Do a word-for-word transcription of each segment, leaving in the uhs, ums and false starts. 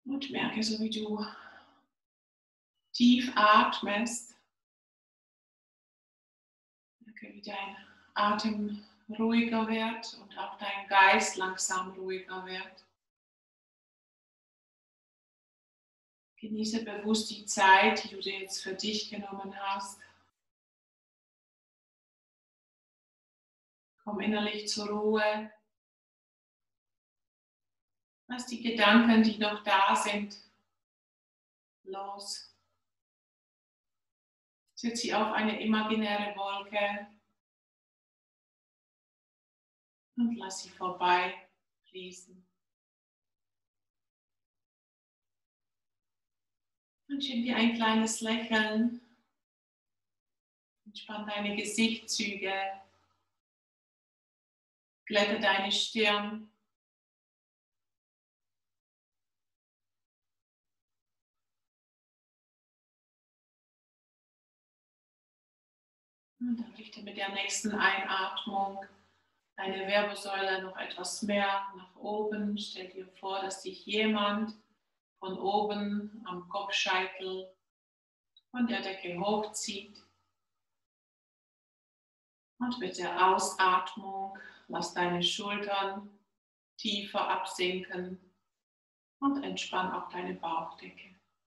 Und merke, so wie du tief atmest, merke, wie dein Atem ruhiger wird und auch dein Geist langsam ruhiger wird. Genieße bewusst die Zeit, die du dir jetzt für dich genommen hast. Komm innerlich zur Ruhe. Lass die Gedanken, die noch da sind, los. Setz sie auf eine imaginäre Wolke und lass sie vorbeifließen. Und schenk dir ein kleines Lächeln. Entspann deine Gesichtszüge. Glätte deine Stirn. Und dann richte mit der nächsten Einatmung deine Wirbelsäule noch etwas mehr nach oben. Stell dir vor, dass dich jemand von oben am Kopfscheitel von der Decke hochzieht. Und mit der Ausatmung lass deine Schultern tiefer absinken und entspann auch deine Bauchdecke.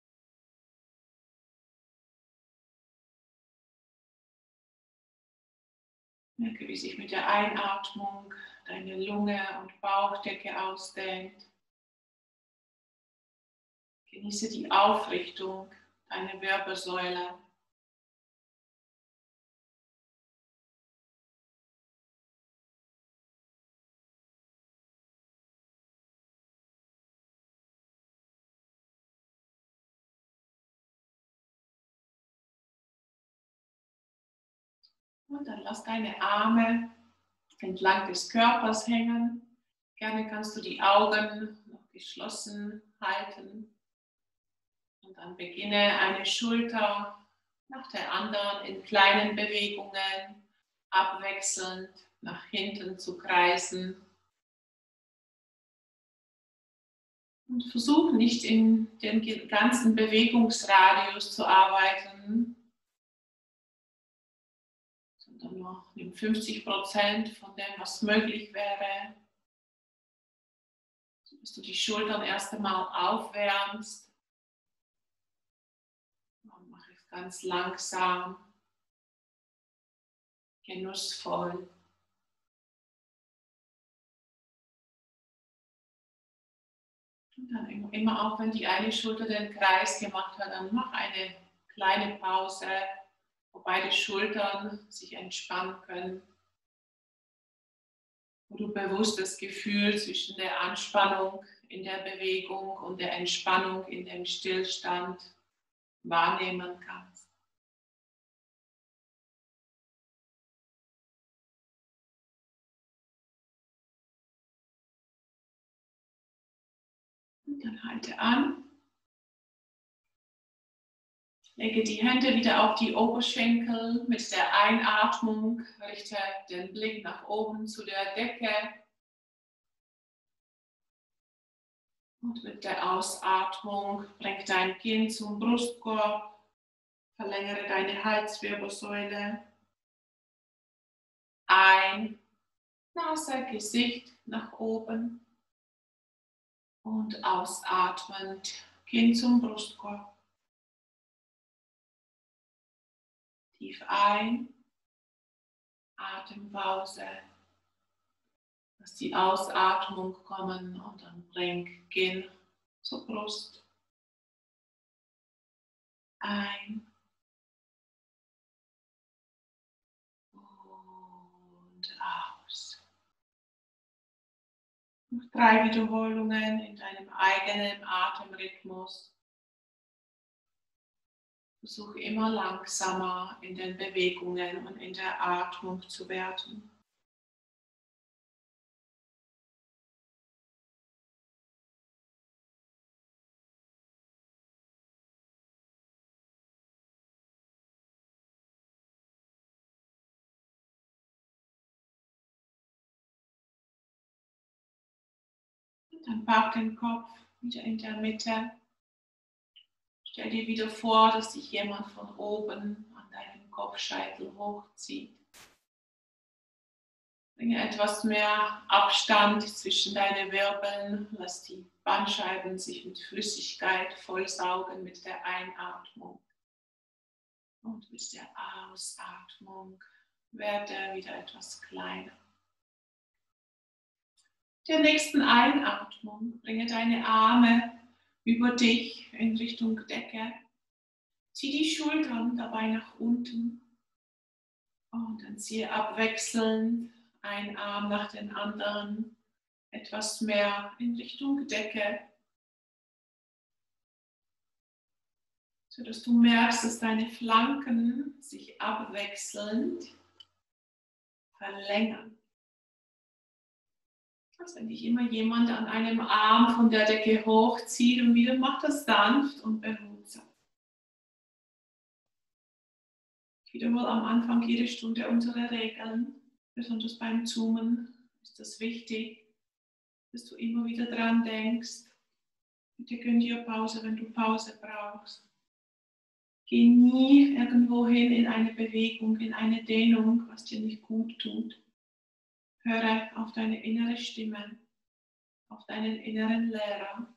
Merke, wie sich mit der Einatmung deine Lunge und Bauchdecke ausdehnt. Genieße die Aufrichtung deiner Wirbelsäule. Und dann lass deine Arme entlang des Körpers hängen. Gerne kannst du die Augen noch geschlossen halten. Und dann beginne eine Schulter nach der anderen in kleinen Bewegungen abwechselnd nach hinten zu kreisen. Und versuch nicht in den ganzen Bewegungsradius zu arbeiten, sondern nur nimm fünfzig Prozent von dem, was möglich wäre. Dass du die Schultern erst einmal aufwärmst. Und mach es ganz langsam, genussvoll. Und dann immer auch, wenn die eine Schulter den Kreis gemacht hat, dann mach eine kleine Pause, wo beide Schultern sich entspannen können. Wo du bewusst das Gefühl zwischen der Anspannung in der Bewegung und der Entspannung in dem Stillstand wahrnehmen kannst. Und dann halte an. Lege die Hände wieder auf die Oberschenkel. Mit der Einatmung richte den Blick nach oben zu der Decke. Und mit der Ausatmung bring dein Kinn zum Brustkorb. Verlängere deine Halswirbelsäule. Ein, Nase, Gesicht nach oben. Und ausatmend, Kinn zum Brustkorb. Tief ein, Atempause. Lass die Ausatmung kommen und dann bring Kinn zur Brust. Ein und aus. Noch drei Wiederholungen in deinem eigenen Atemrhythmus. Versuche immer langsamer in den Bewegungen und in der Atmung zu werden. Und dann pack den Kopf wieder in der Mitte. Stell dir wieder vor, dass sich jemand von oben an deinem Kopfscheitel hochzieht. Bringe etwas mehr Abstand zwischen deine Wirbeln. Lass die Bandscheiben sich mit Flüssigkeit vollsaugen mit der Einatmung. Und mit der Ausatmung werde wieder etwas kleiner. Der nächsten Einatmung bringe deine Arme über dich in Richtung Decke. Zieh die Schultern dabei nach unten und dann ziehe abwechselnd ein Arm nach dem anderen etwas mehr in Richtung Decke, sodass du merkst, dass deine Flanken sich abwechselnd verlängern. Als wenn dich immer jemand an einem Arm von der Decke hochzieht und wieder macht das sanft und behutsam. Ich wiederhole am Anfang jede Stunde unsere Regeln. Besonders beim Zoomen ist das wichtig, dass du immer wieder dran denkst. Bitte gönn dir Pause, wenn du Pause brauchst. Geh nie irgendwo hin in eine Bewegung, in eine Dehnung, was dir nicht gut tut. Höre auf deine innere Stimme, auf deinen inneren Lehrer.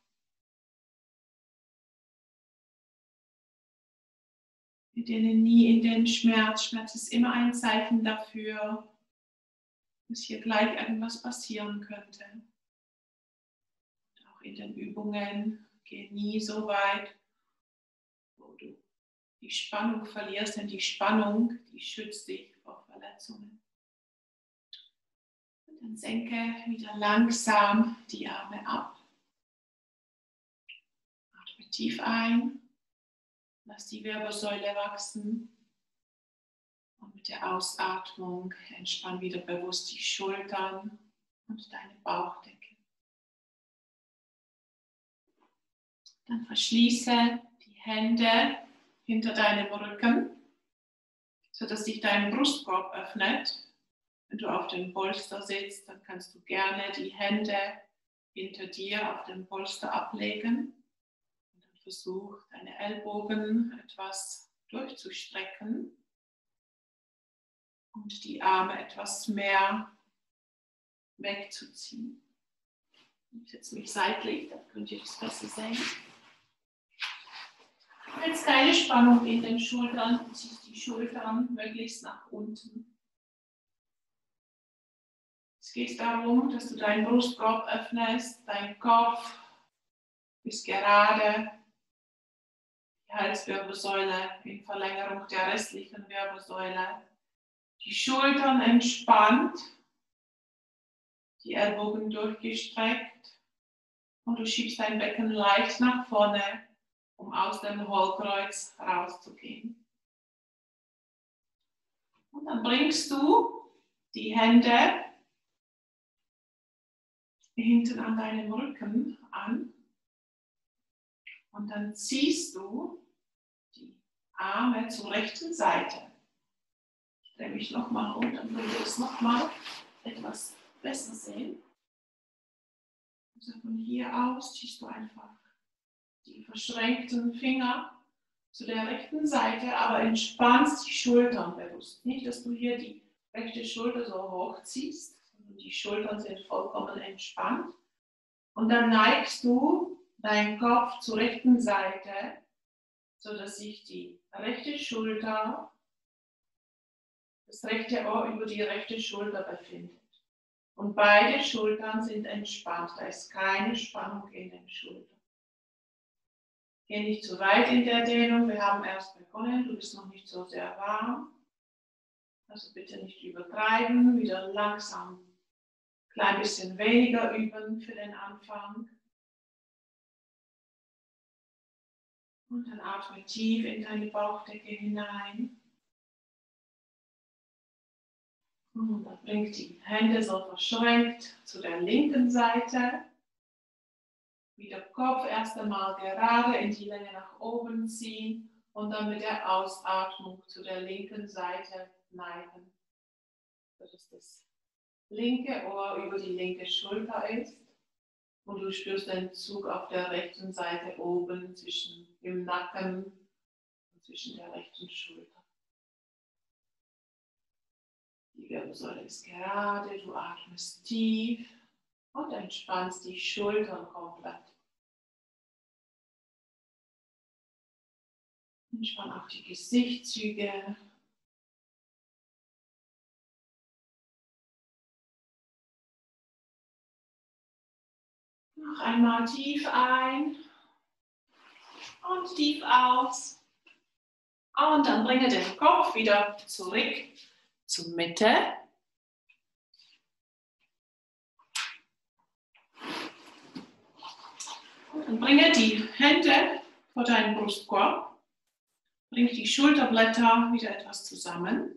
Wir gehen nie in den Schmerz. Schmerz ist immer ein Zeichen dafür, dass hier gleich irgendwas passieren könnte. Und auch in den Übungen geh nie so weit, wo du die Spannung verlierst, denn die Spannung, die schützt dich vor Verletzungen. Und dann senke wieder langsam die Arme ab. Atme tief ein, lass die Wirbelsäule wachsen. Und mit der Ausatmung entspann wieder bewusst die Schultern und deine Bauchdecke. Dann verschließe die Hände hinter deinem Rücken, sodass sich dein Brustkorb öffnet. Wenn du auf dem Polster sitzt, dann kannst du gerne die Hände hinter dir auf dem Polster ablegen. Und dann versuch, deine Ellbogen etwas durchzustrecken. Und die Arme etwas mehr wegzuziehen. Ich setze mich seitlich, dann könnt ihr das besser sehen. Jetzt keine Spannung in den Schultern, du ziehst die Schultern möglichst nach unten. Es geht darum, dass du deinen Brustkorb öffnest, dein Kopf ist gerade, die Halswirbelsäule in Verlängerung der restlichen Wirbelsäule. Die Schultern entspannt, die Ellbogen durchgestreckt und du schiebst dein Becken leicht nach vorne, um aus dem Hohlkreuz rauszugehen. Und dann bringst du die Hände hinten an deinem Rücken an und dann ziehst du die Arme zur rechten Seite. Ich drehe mich nochmal um, dann könnt ihr es nochmal etwas besser sehen. Also von hier aus ziehst du einfach die verschränkten Finger zu der rechten Seite, aber entspannst die Schultern bewusst. Nicht, dass du hier die rechte Schulter so hochziehst, sondern die Schultern sind vollkommen entspannt. Und dann neigst du deinen Kopf zur rechten Seite, sodass sich die rechte Schulter, das rechte Ohr über die rechte Schulter befindet. Und beide Schultern sind entspannt. Da ist keine Spannung in den Schultern. Geh nicht zu weit in der Dehnung. Wir haben erst begonnen. Du bist noch nicht so sehr warm. Also bitte nicht übertreiben. Wieder langsam ein klein bisschen weniger üben für den Anfang. Und dann atme tief in deine Bauchdecke hinein. Und dann bringt die Hände so verschränkt zu der linken Seite. Wieder Kopf erst einmal gerade in die Länge nach oben ziehen und dann mit der Ausatmung zu der linken Seite neigen. Sodass das linke Ohr über die linke Schulter ist. Und du spürst den Zug auf der rechten Seite oben zwischen dem Nacken und zwischen der rechten Schulter. Die Wirbelsäule ist gerade, du atmest tief und entspannst die Schultern komplett. Entspann auch die Gesichtszüge. Noch einmal tief ein und tief aus. Und dann bringe den Kopf wieder zurück zur Mitte. Und dann bringe die Hände vor deinen Brustkorb. Bring die Schulterblätter wieder etwas zusammen.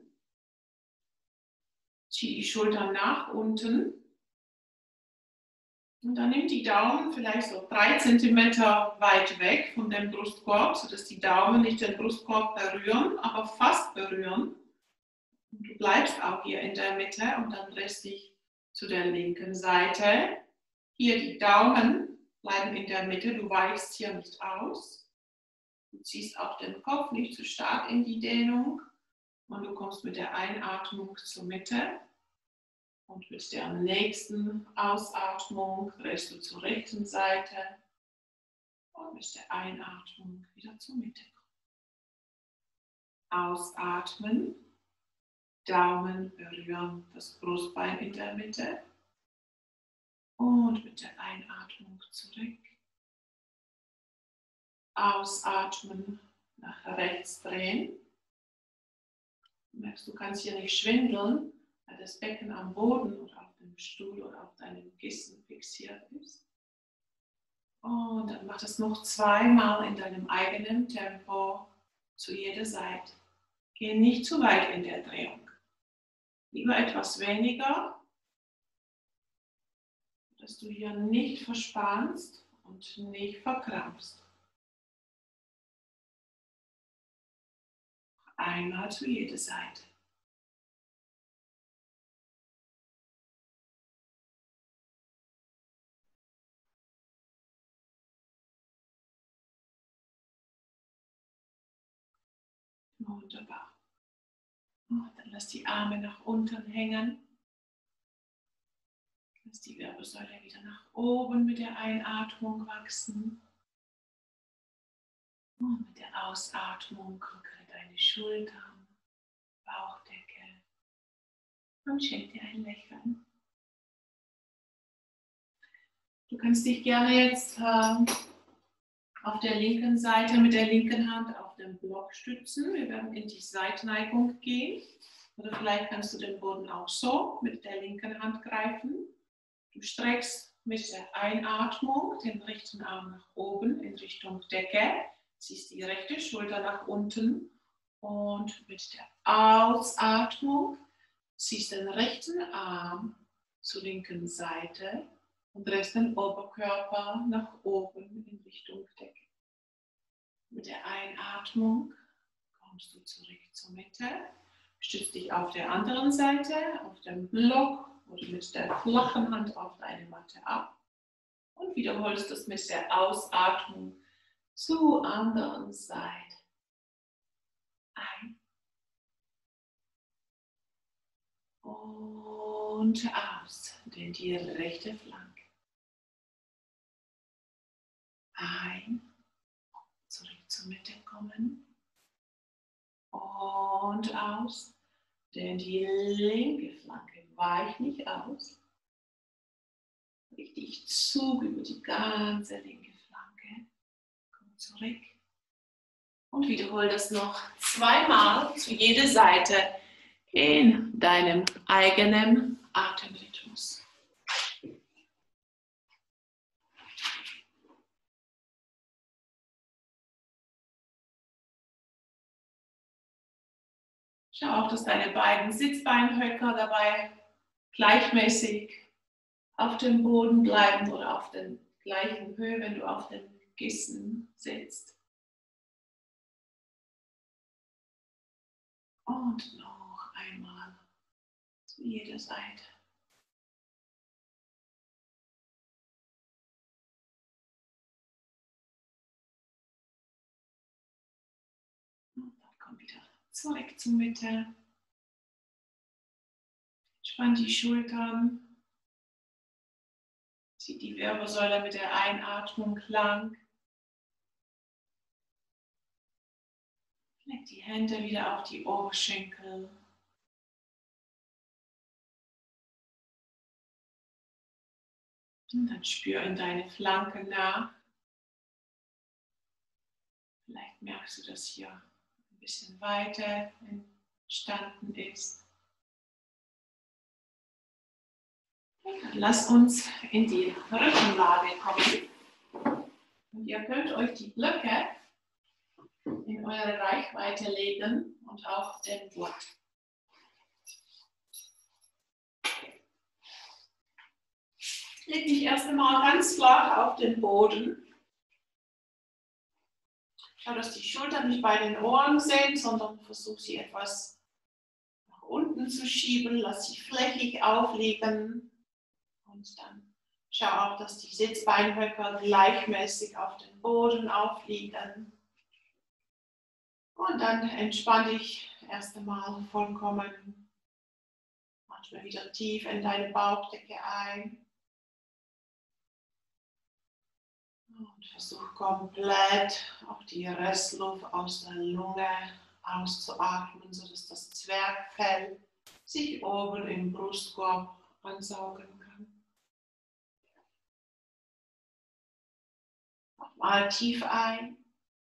Zieh die Schultern nach unten. Und dann nimm die Daumen vielleicht so drei Zentimeter weit weg von dem Brustkorb, sodass die Daumen nicht den Brustkorb berühren, aber fast berühren. Und du bleibst auch hier in der Mitte und dann drehst dich zu der linken Seite. Hier die Daumen bleiben in der Mitte, du weichst hier nicht aus. Du ziehst auch den Kopf nicht zu stark in die Dehnung und du kommst mit der Einatmung zur Mitte. Und mit der nächsten Ausatmung drehst du zur rechten Seite und mit der Einatmung wieder zur Mitte. Ausatmen, Daumen berühren das Brustbein in der Mitte und mit der Einatmung zurück. Ausatmen, nach rechts drehen. Du merkst, du kannst hier nicht schwindeln, weil das Becken am Boden oder auf dem Stuhl oder auf deinem Kissen fixiert ist. Und dann mach das noch zweimal in deinem eigenen Tempo zu jeder Seite. Geh nicht zu weit in der Drehung. Lieber etwas weniger, dass du hier nicht verspannst und nicht verkrampfst. Einmal zu jeder Seite. Wunderbar. Und dann lass die Arme nach unten hängen. Lass die Wirbelsäule wieder nach oben mit der Einatmung wachsen. Und mit der Ausatmung lockere deine Schultern, Bauchdecke und schenk dir ein Lächeln. Du kannst dich gerne jetzt äh, auf der linken Seite mit der linken Hand auf den Block stützen. Wir werden in die Seitneigung gehen. Oder vielleicht kannst du den Boden auch so mit der linken Hand greifen. Du streckst mit der Einatmung den rechten Arm nach oben in Richtung Decke. Ziehst die rechte Schulter nach unten. Und mit der Ausatmung ziehst den rechten Arm zur linken Seite und drehst den Oberkörper nach oben in Richtung Decke. Mit der Einatmung kommst du zurück zur Mitte, stützt dich auf der anderen Seite, auf dem Block oder mit der flachen Hand auf deine Matte ab und wiederholst das mit der Ausatmung zur anderen Seite. Ein und aus, denn die rechte Flanke. Ein, zurück zur Mitte kommen und aus, denn die linke Flanke weicht nicht aus. Richtig Zug über die ganze linke Flanke. Komm zurück und wiederhole das noch zweimal zu jeder Seite in deinem eigenen Atemrhythmus. Schau auch, dass deine beiden Sitzbeinhöcker dabei gleichmäßig auf dem Boden bleiben oder auf der gleichen Höhe, wenn du auf dem Kissen sitzt. Und noch einmal zu jeder Seite. Zurück zur Mitte. Entspann die Schultern. Zieh die Wirbelsäule mit der Einatmung lang. Leg die Hände wieder auf die Oberschenkel. Und dann spür in deine Flanken nach. Vielleicht merkst du, dass hier ein bisschen weiter entstanden ist. Dann lass uns in die Rückenlage kommen. Und ihr könnt euch die Blöcke in eure Reichweite legen und auch den Gurt. Leg dich erst einmal ganz flach auf den Boden. Schau, dass die Schultern nicht bei den Ohren sind, sondern versuch sie etwas nach unten zu schieben. Lass sie flächig aufliegen. Und dann schau auch, dass die Sitzbeinhöcker gleichmäßig auf den Boden aufliegen. Und dann entspann dich erst einmal vollkommen. Atme wieder tief in deine Bauchdecke ein. Und versuch komplett auch die Restluft aus der Lunge auszuatmen, sodass das Zwerchfell sich oben im Brustkorb ansaugen kann. Nochmal tief ein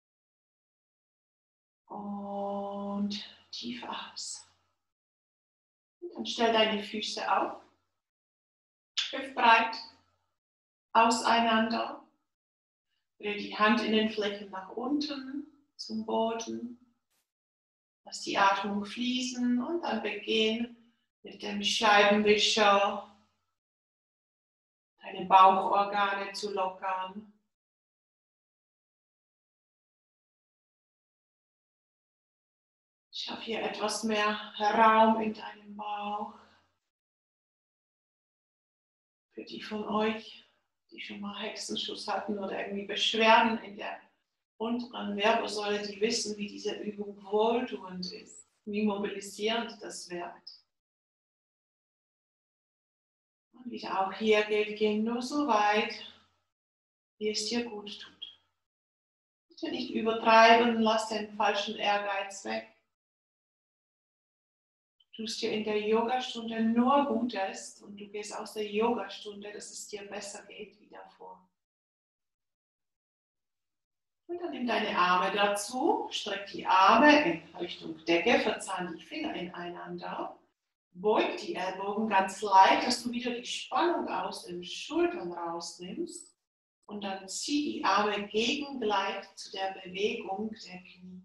und tief aus. Und dann stell deine Füße auf, hüftbreit auseinander. Dreh die Handinnenflächen nach unten zum Boden. Lass die Atmung fließen und dann beginn mit dem Scheibenwischer deine Bauchorgane zu lockern. Schaff hier etwas mehr Raum in deinem Bauch. Für die von euch, die schon mal Hexenschuss hatten oder irgendwie Beschwerden in der unteren Wirbelsäule, die wissen, wie diese Übung wohltuend ist, wie mobilisierend das wirkt. Und wieder auch hier gilt, geh nur so weit, wie es dir gut tut. Bitte nicht übertreiben, lass den falschen Ehrgeiz weg. Du tust dir in der Yogastunde nur Gutes und du gehst aus der Yogastunde, dass es dir besser geht, wie davor. Und dann nimm deine Arme dazu, streck die Arme in Richtung Decke, verzahn die Finger ineinander, beug die Ellbogen ganz leicht, dass du wieder die Spannung aus den Schultern rausnimmst und dann zieh die Arme gegengleich zu der Bewegung der Knie.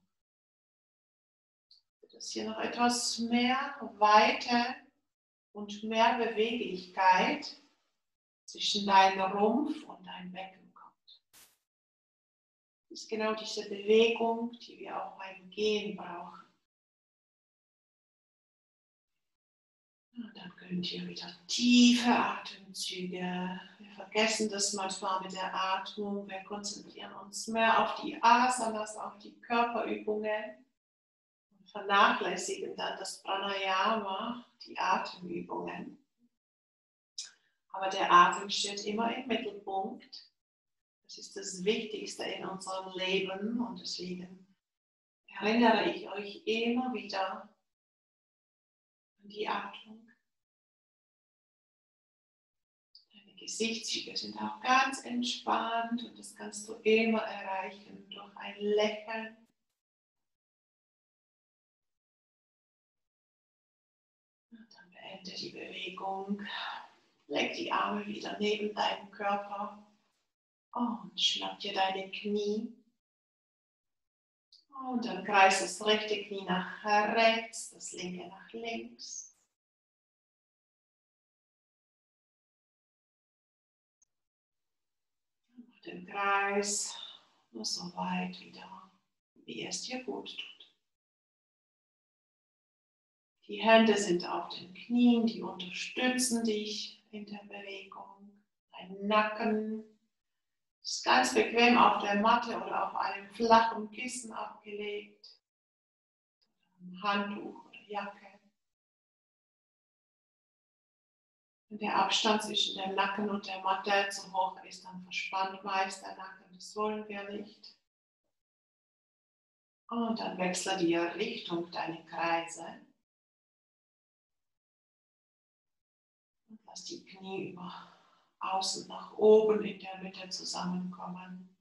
Dass hier noch etwas mehr Weite und mehr Beweglichkeit zwischen deinem Rumpf und deinem Becken kommt. Das ist genau diese Bewegung, die wir auch beim Gehen brauchen. Und dann könnt ihr wieder tiefe Atemzüge. Wir vergessen das manchmal mit der Atmung. Wir konzentrieren uns mehr auf die Asanas, auf die Körperübungen. Vernachlässigen dann das Pranayama, die Atemübungen. Aber der Atem steht immer im Mittelpunkt. Das ist das Wichtigste in unserem Leben und deswegen erinnere ich euch immer wieder an die Atmung. Deine Gesichtszüge sind auch ganz entspannt und das kannst du immer erreichen durch ein Lächeln. Beende die Bewegung, leg die Arme wieder neben deinem Körper und schnapp dir deine Knie. Und dann kreis das rechte Knie nach rechts, das linke nach links. Mach den Kreis nur so weit wieder, wie es dir gut tut. Die Hände sind auf den Knien, die unterstützen dich in der Bewegung. Dein Nacken ist ganz bequem auf der Matte oder auf einem flachen Kissen abgelegt. einem Handtuch oder Jacke. Wenn der Abstand zwischen dem Nacken und der Matte zu hoch ist, dann verspannt meist der Nacken. Das wollen wir nicht. Und dann wechsle die Richtung deiner Kreise. Und lass die Knie über außen nach oben in der Mitte zusammenkommen.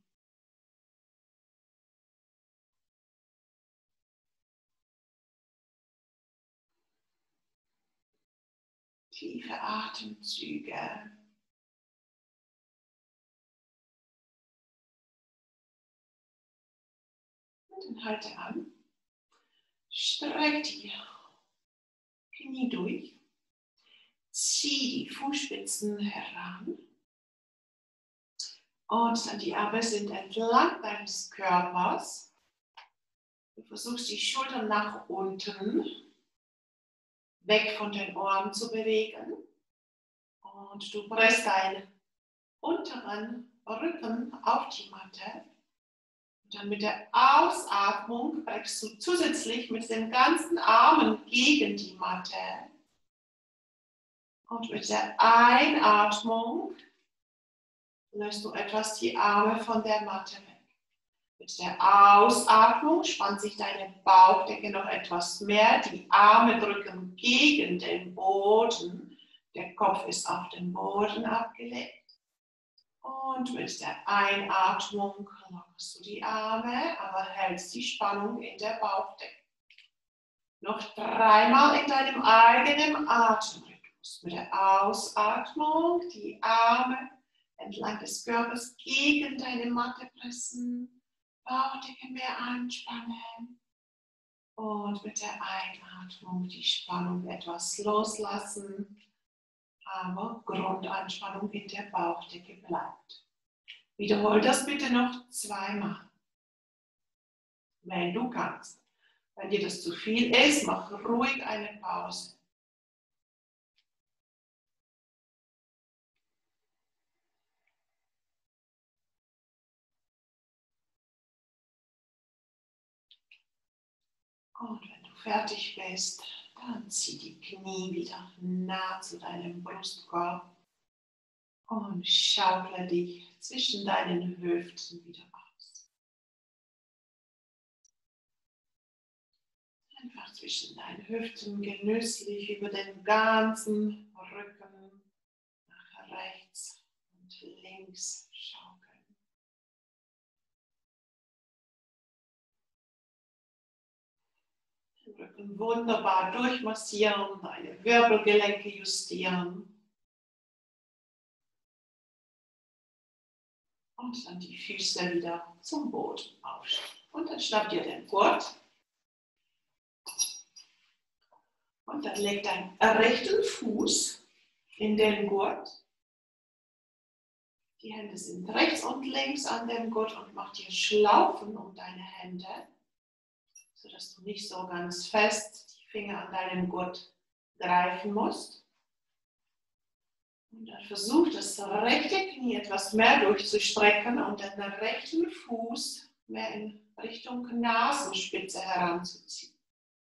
Tiefe Atemzüge. Und dann halte an. Streck die Knie durch. Zieh die Fußspitzen heran. Und dann die Arme sind entlang deines Körpers. Du versuchst die Schultern nach unten, weg von den Ohren zu bewegen. Und du presst deinen unteren Rücken auf die Matte. Und dann mit der Ausatmung bringst du zusätzlich mit den ganzen Armen gegen die Matte. Und mit der Einatmung löst du etwas die Arme von der Matte weg. Mit der Ausatmung spannt sich deine Bauchdecke noch etwas mehr. Die Arme drücken gegen den Boden. Der Kopf ist auf den Boden abgelegt. Und mit der Einatmung lockerst du die Arme, aber hältst die Spannung in der Bauchdecke. Noch dreimal in deinem eigenen Atemrhythmus. Mit der Ausatmung die Arme entlang des Körpers gegen deine Matte pressen, Bauchdecke mehr anspannen und mit der Einatmung die Spannung etwas loslassen, aber Grundanspannung in der Bauchdecke bleibt. Wiederhol das bitte noch zweimal, wenn du kannst. Wenn dir das zu viel ist, mach ruhig eine Pause. Und wenn du fertig bist, dann zieh die Knie wieder nah zu deinem Brustkorb und schaukle dich zwischen deinen Hüften wieder aus. Einfach zwischen deinen Hüften genüsslich über den ganzen Rücken nach rechts und links schaukeln. Den Rücken wunderbar durchmassieren, deine Wirbelgelenke justieren. Und dann die Füße wieder zum Boden aufstellen. Und dann schnappt ihr den Gurt. Und dann leg deinen rechten Fuß in den Gurt. Die Hände sind rechts und links an dem Gurt und mach dir Schlaufen um deine Hände, sodass du nicht so ganz fest die Finger an deinem Gurt greifen musst. Und dann versuch das rechte Knie etwas mehr durchzustrecken und den rechten Fuß mehr in Richtung Nasenspitze heranzuziehen.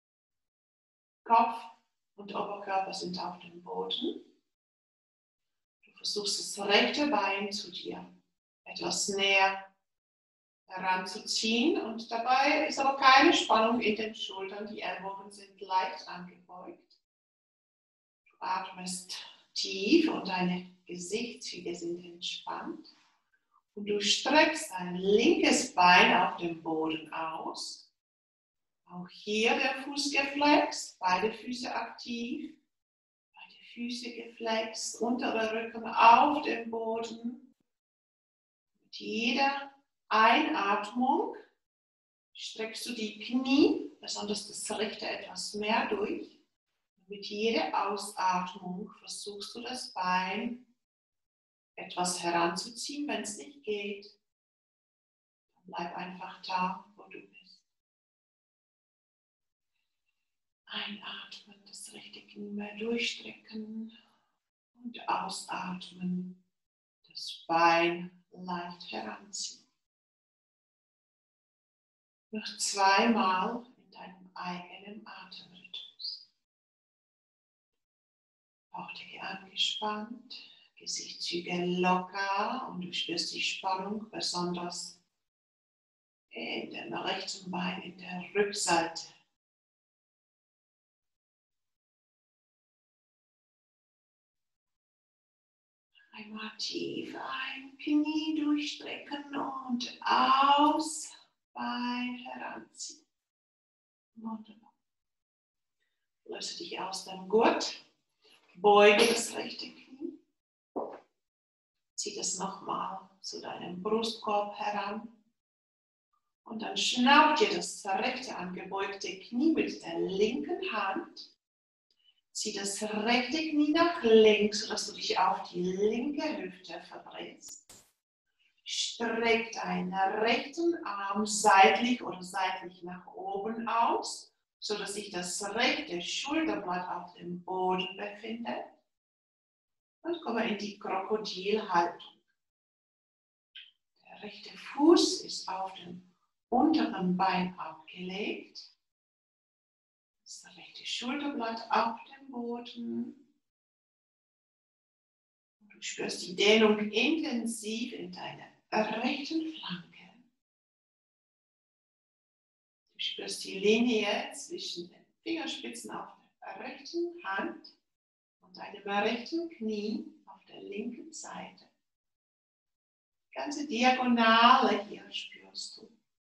Kopf und Oberkörper sind auf dem Boden. Du versuchst das rechte Bein zu dir etwas näher heranzuziehen und dabei ist aber keine Spannung in den Schultern. Die Ellbogen sind leicht angebeugt. Du atmest tief und deine Gesichtszüge sind entspannt. Und du streckst dein linkes Bein auf dem Boden aus. Auch hier der Fuß geflext, beide Füße aktiv, beide Füße geflext, untere Rücken auf dem Boden. Mit jeder Einatmung streckst du die Knie, besonders das rechte, etwas mehr durch. Mit jeder Ausatmung versuchst du das Bein etwas heranzuziehen, wenn es nicht geht. Dann bleib einfach da, wo du bist. Einatmen, das rechte Knie mehr durchstrecken und ausatmen, das Bein leicht heranziehen. Noch zweimal in deinem eigenen Atemrhythmus. Bauchdecke angespannt, Gesichtszüge locker und du spürst die Spannung besonders in dem rechten Bein, in der Rückseite. Einmal tief ein, Knie durchstrecken und aus, Bein heranziehen. Wunderbar. Löse dich aus dem Gurt, beuge das rechte Knie, zieh das nochmal zu deinem Brustkorb heran und dann schnapp dir das rechte angebeugte Knie mit der linken Hand. Zieh das rechte Knie nach links, sodass du dich auf die linke Hüfte verdrehst. Streck deinen rechten Arm seitlich oder seitlich nach oben aus, sodass sich das rechte Schulterblatt auf dem Boden befindet. Und komme in die Krokodilhaltung. Der rechte Fuß ist auf dem unteren Bein abgelegt. Das rechte Schulterblatt auf dem Boden. Du spürst die Dehnung intensiv in deiner rechten Flanke. Du spürst die Linie zwischen den Fingerspitzen auf der rechten Hand und deinem rechten Knie auf der linken Seite. Die ganze Diagonale hier spürst du.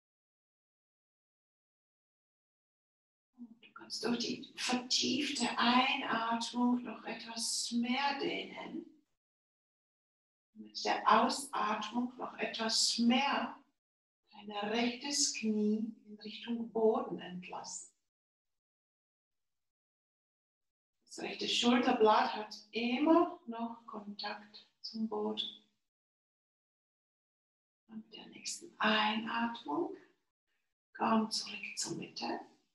Durch die vertiefte Einatmung noch etwas mehr dehnen. Mit der Ausatmung noch etwas mehr dein rechtes Knie in Richtung Boden entlassen. Das rechte Schulterblatt hat immer noch Kontakt zum Boden. Und mit der nächsten Einatmung komm zurück zur Mitte.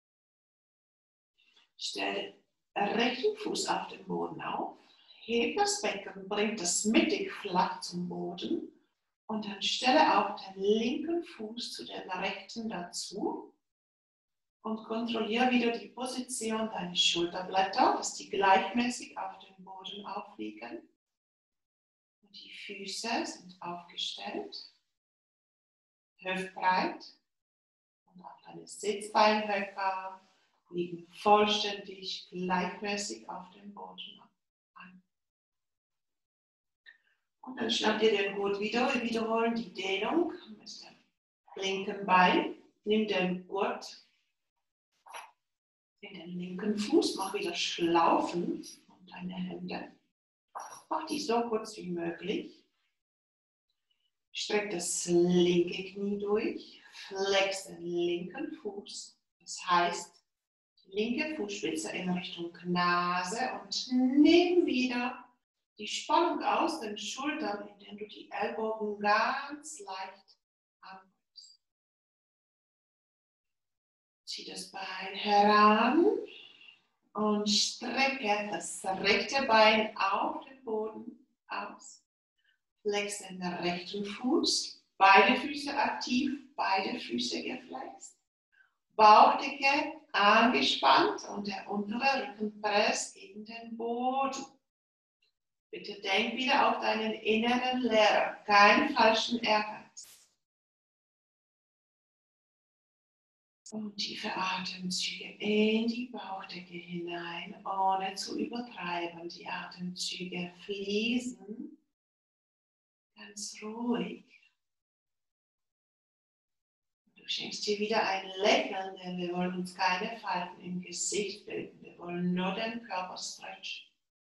Stell den rechten Fuß auf den Boden auf, heb das Becken, bring das mittig flach zum Boden und dann stelle auch den linken Fuß zu dem rechten dazu und kontrolliere wieder die Position deiner Schulterblätter, dass die gleichmäßig auf dem Boden aufliegen. Und die Füße sind aufgestellt, hüftbreit und auch deine Sitzbeinhöcker liegen vollständig gleichmäßig auf dem Boden an. Und dann schnapp dir den Gurt wieder. Wir wiederholen die Dehnung mit dem linken Bein. Nimm den Gurt in den linken Fuß, mach wieder Schlaufen um deine Hände. Mach die so kurz wie möglich. Streck das linke Knie durch, flex den linken Fuß. Das heißt, linke Fußspitze in Richtung Nase und nimm wieder die Spannung aus den Schultern, indem du die Ellbogen ganz leicht anbringst. Zieh das Bein heran und strecke das rechte Bein auf den Boden aus. Flex den rechten Fuß, beide Füße aktiv, beide Füße geflext. Bauchdecke angespannt und der untere Rückenpress gegen den Boden. Bitte denk wieder auf deinen inneren Lehrer, keinen falschen Ehrgeiz. Und tiefe Atemzüge in die Bauchdecke hinein, ohne zu übertreiben. Die Atemzüge fließen ganz ruhig. Du schenkst dir wieder ein Lächeln, denn wir wollen uns keine Falten im Gesicht bilden. Wir wollen nur den Körper stretchen.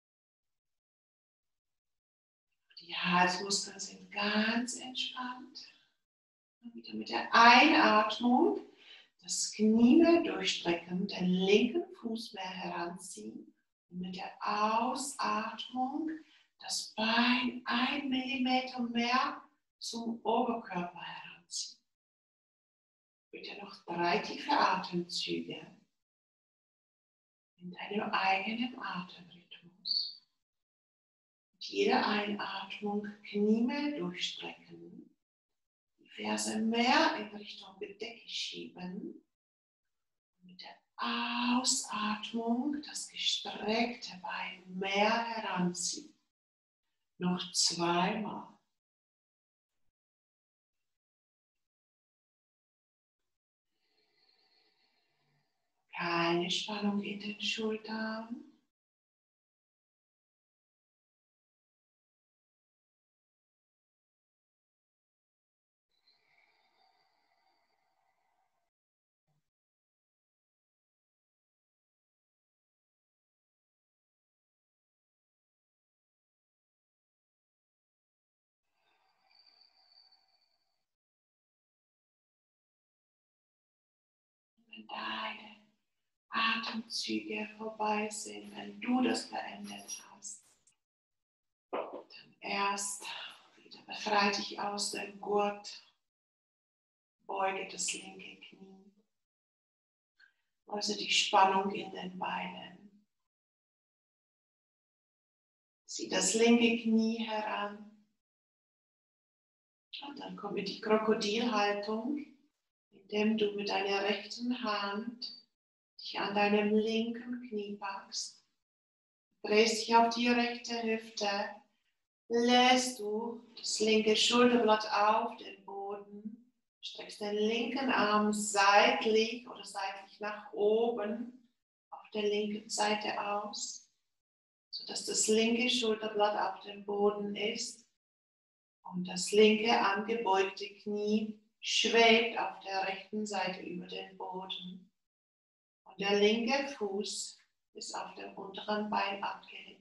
Die Halsmuskeln sind ganz entspannt. Und wieder mit der Einatmung das Knie mehr durchstrecken, den linken Fuß mehr heranziehen. Und mit der Ausatmung das Bein ein Millimeter mehr zum Oberkörper heranziehen. Bitte noch drei tiefe Atemzüge in deinem eigenen Atemrhythmus. Mit jeder Einatmung Knie mehr durchstrecken, die Ferse mehr in Richtung Decke schieben. Und mit der Ausatmung das gestreckte Bein mehr heranziehen. Noch zweimal. Keine Spannung in den Schultern. Wenn deine Atemzüge vorbei sind, wenn du das beendet hast, dann erst wieder befreie dich aus dem Gurt, beuge das linke Knie, also die Spannung in den Beinen. Zieh das linke Knie heran und dann komm in die Krokodilhaltung, indem du mit deiner rechten Hand dich an deinem linken Knie packst. Drehst dich auf die rechte Hüfte, lässt du das linke Schulterblatt auf den Boden, streckst den linken Arm seitlich oder seitlich nach oben auf der linken Seite aus, sodass das linke Schulterblatt auf dem Boden ist und das linke angebeugte Knie schwebt auf der rechten Seite über den Boden. Und der linke Fuß ist auf dem unteren Bein abgelegt.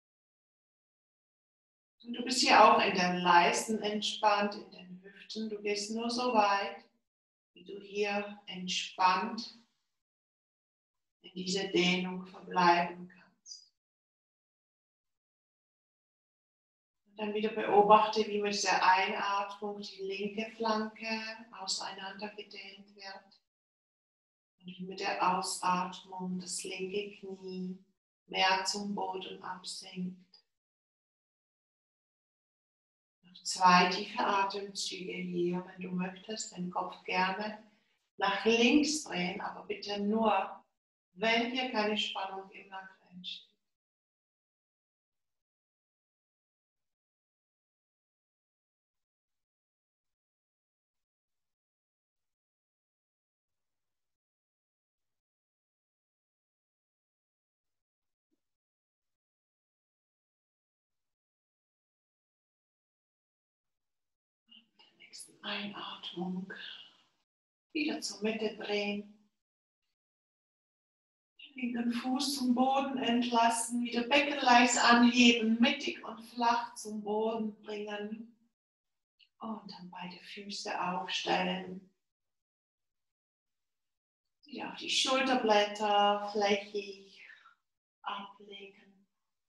Und du bist hier auch in den Leisten entspannt, in den Hüften. Du gehst nur so weit, wie du hier entspannt in dieser Dehnung verbleiben kannst. Und dann wieder beobachte, wie mit der Einatmung die linke Flanke auseinander gedehnt wird. Und wie mit der Ausatmung das linke Knie mehr zum Boden absinkt. Noch zwei tiefe Atemzüge hier, wenn du möchtest, den Kopf gerne nach links drehen, aber bitte nur, wenn hier keine Spannung im Nacken entsteht. Nächsten Einatmung wieder zur Mitte drehen. Den linken Fuß zum Boden entlassen, wieder Becken leicht anheben, mittig und flach zum Boden bringen und dann beide Füße aufstellen. Wieder auf die Schulterblätter flächig ablegen.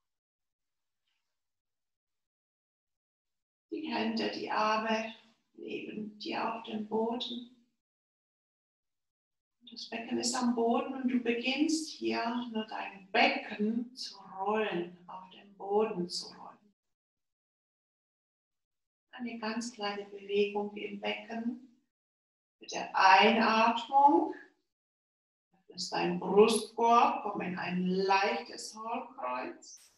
Die Hände, die Arme neben dir auf dem Boden. Das Becken ist am Boden und du beginnst hier nur dein Becken zu rollen, auf dem Boden zu rollen. Eine ganz kleine Bewegung im Becken. Mit der Einatmung öffnest dein Brustkorb, komm in ein leichtes Hohlkreuz.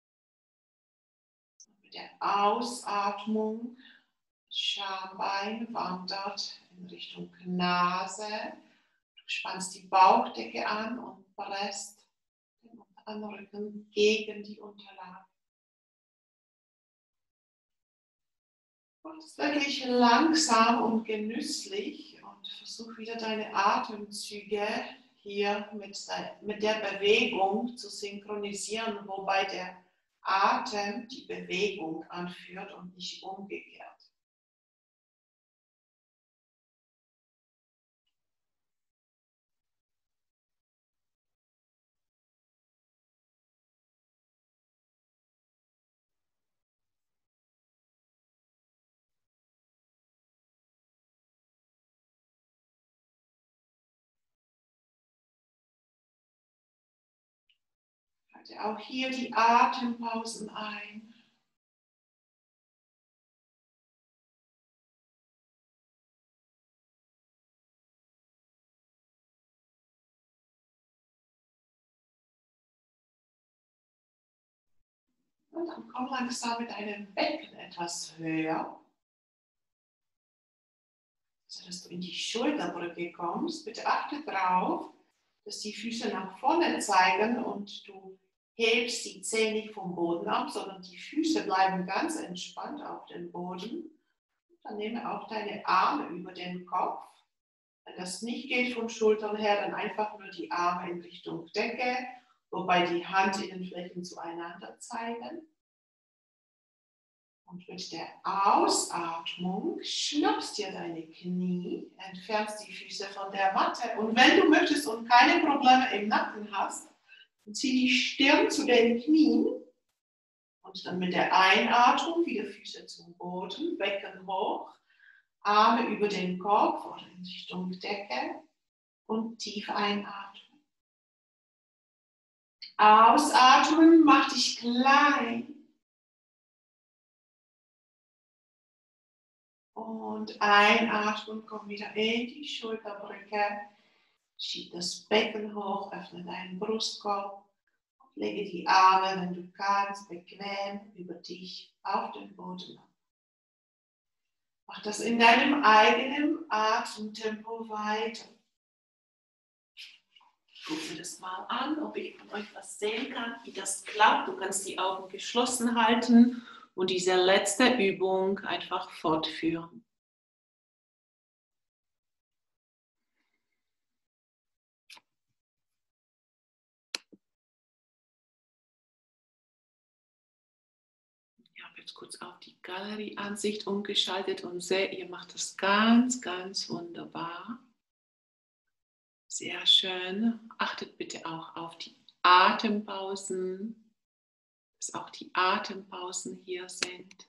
Und mit der Ausatmung das Schambein wandert in Richtung Nase. Du spannst die Bauchdecke an und presst den unteren Rücken gegen die Unterlage. Mach es wirklich langsam und genüsslich und versuch wieder deine Atemzüge hier mit der, mit der Bewegung zu synchronisieren, wobei der Atem die Bewegung anführt und nicht umgekehrt. Halte auch hier die Atempausen ein. Und dann komm langsam mit deinem Becken etwas höher, sodass du in die Schulterbrücke kommst. Bitte achte darauf, dass die Füße nach vorne zeigen und du hebst die Zehen nicht vom Boden ab, sondern die Füße bleiben ganz entspannt auf dem Boden. Dann nehme auch deine Arme über den Kopf. Wenn das nicht geht von Schultern her, dann einfach nur die Arme in Richtung Decke, wobei die Handinnenflächen zueinander zeigen. Und mit der Ausatmung schnappst dir deine Knie, entfernst die Füße von der Matte. Und wenn du möchtest und keine Probleme im Nacken hast, dann zieh die Stirn zu den Knien und dann mit der Einatmung wieder Füße zum Boden, Becken hoch, Arme über den Kopf oder in Richtung Decke und tief einatmen. Ausatmen, mach dich klein. Und einatmen, komm wieder in die Schulterbrücke. Schieb das Becken hoch, öffne deinen Brustkorb. Lege die Arme, wenn du kannst, bequem über dich auf den Boden ab. Mach das in deinem eigenen Atemtempo weiter. Guck mir das mal an, ob ich von euch was sehen kann, wie das klappt. Du kannst die Augen geschlossen halten und diese letzte Übung einfach fortführen. Ich habe jetzt kurz auf die Galerieansicht umgeschaltet und sehe, ihr macht das ganz, ganz wunderbar. Sehr schön. Achtet bitte auch auf die Atempausen, dass auch die Atempausen hier sind.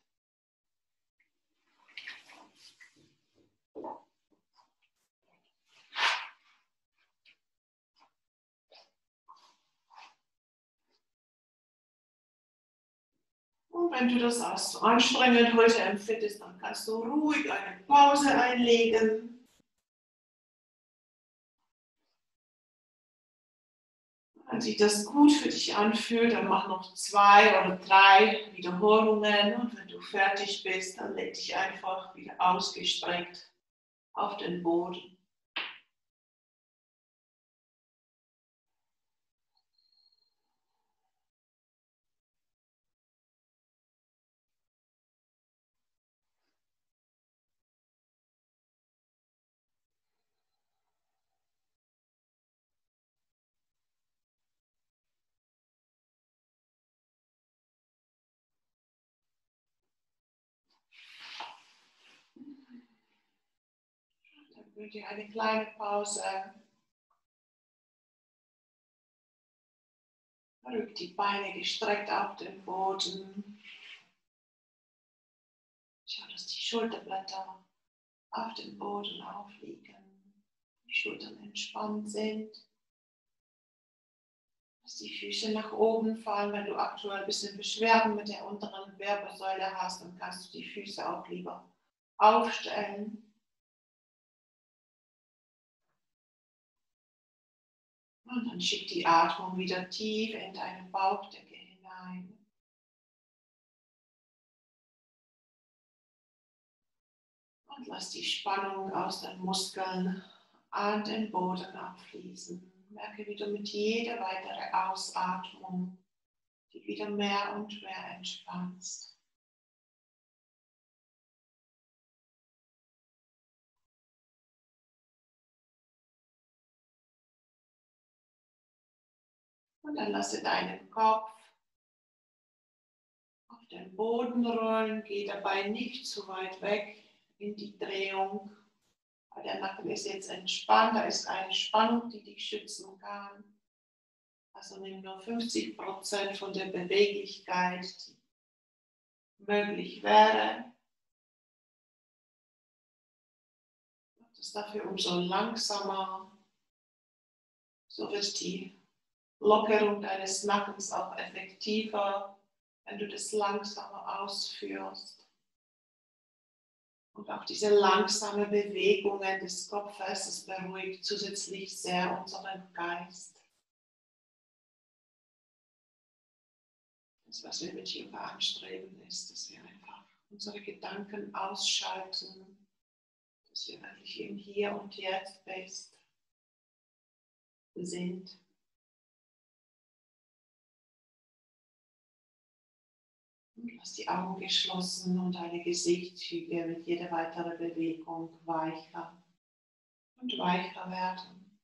Und wenn du das als anstrengend heute empfindest, dann kannst du ruhig eine Pause einlegen. Wenn sich das gut für dich anfühlt, dann mach noch zwei oder drei Wiederholungen. Und wenn du fertig bist, dann leg dich einfach wieder ausgestreckt auf den Boden. Dann wird dir eine kleine Pause. Rück die Beine gestreckt auf den Boden. Schau, dass die Schulterblätter auf dem Boden aufliegen. Die Schultern entspannt sind. Dass die Füße nach oben fallen. Wenn du aktuell ein bisschen Beschwerden mit der unteren Wirbelsäule hast, dann kannst du die Füße auch lieber aufstellen. Und dann schick die Atmung wieder tief in deine Bauchdecke hinein. Und lass die Spannung aus den Muskeln an den Boden abfließen. Merke, wie du mit jeder weiteren Ausatmung dich wieder mehr und mehr entspannst. Und dann lasse deinen Kopf auf den Boden rollen, geh dabei nicht zu weit weg in die Drehung. Weil der Nacken ist jetzt entspannt, da ist eine Spannung, die dich schützen kann. Also nimm nur fünfzig Prozent von der Beweglichkeit, die möglich wäre. Das ist dafür umso langsamer. So wird die Lockerung deines Nackens auch effektiver, wenn du das langsamer ausführst. Und auch diese langsame Bewegungen des Kopfes, das beruhigt zusätzlich sehr unseren Geist. Das, was wir mit Yoga anstreben, ist, dass wir einfach unsere Gedanken ausschalten, dass wir wirklich im Hier und Jetzt bist, sind. Und lass die Augen geschlossen und deine Gesichtszüge mit jeder weiteren Bewegung weicher und weicher werden.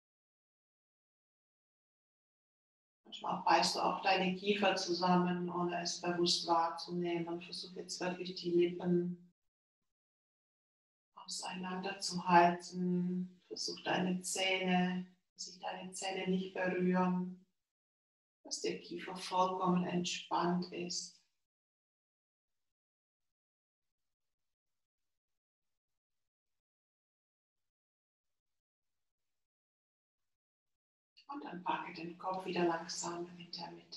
Manchmal beißt du auch deine Kiefer zusammen, ohne es bewusst wahrzunehmen. Versuch jetzt wirklich die Lippen auseinanderzuhalten. Versuch deine Zähne, dass sich deine Zähne nicht berühren, dass der Kiefer vollkommen entspannt ist. Und dann packe den Kopf wieder langsam in der Mitte.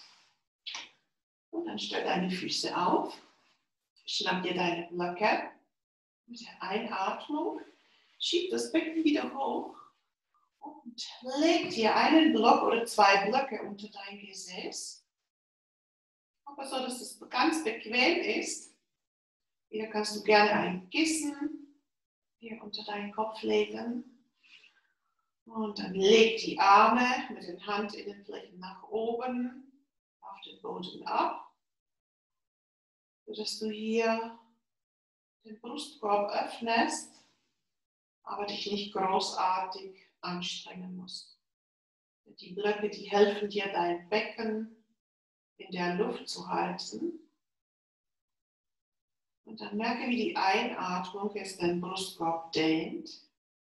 Und dann stell deine Füße auf, schnapp dir deine Blöcke. Mit der Einatmung schieb das Becken wieder hoch und leg dir einen Block oder zwei Blöcke unter dein Gesäß. Aber so, dass es ganz bequem ist. Hier kannst du gerne ein Kissen hier unter deinen Kopf legen. Und dann leg die Arme mit den Handinnenflächen nach oben auf den Boden ab, sodass du hier den Brustkorb öffnest, aber dich nicht großartig anstrengen musst. Die Blöcke, die helfen dir, dein Becken in der Luft zu halten. Und dann merke, wie die Einatmung jetzt den Brustkorb dehnt.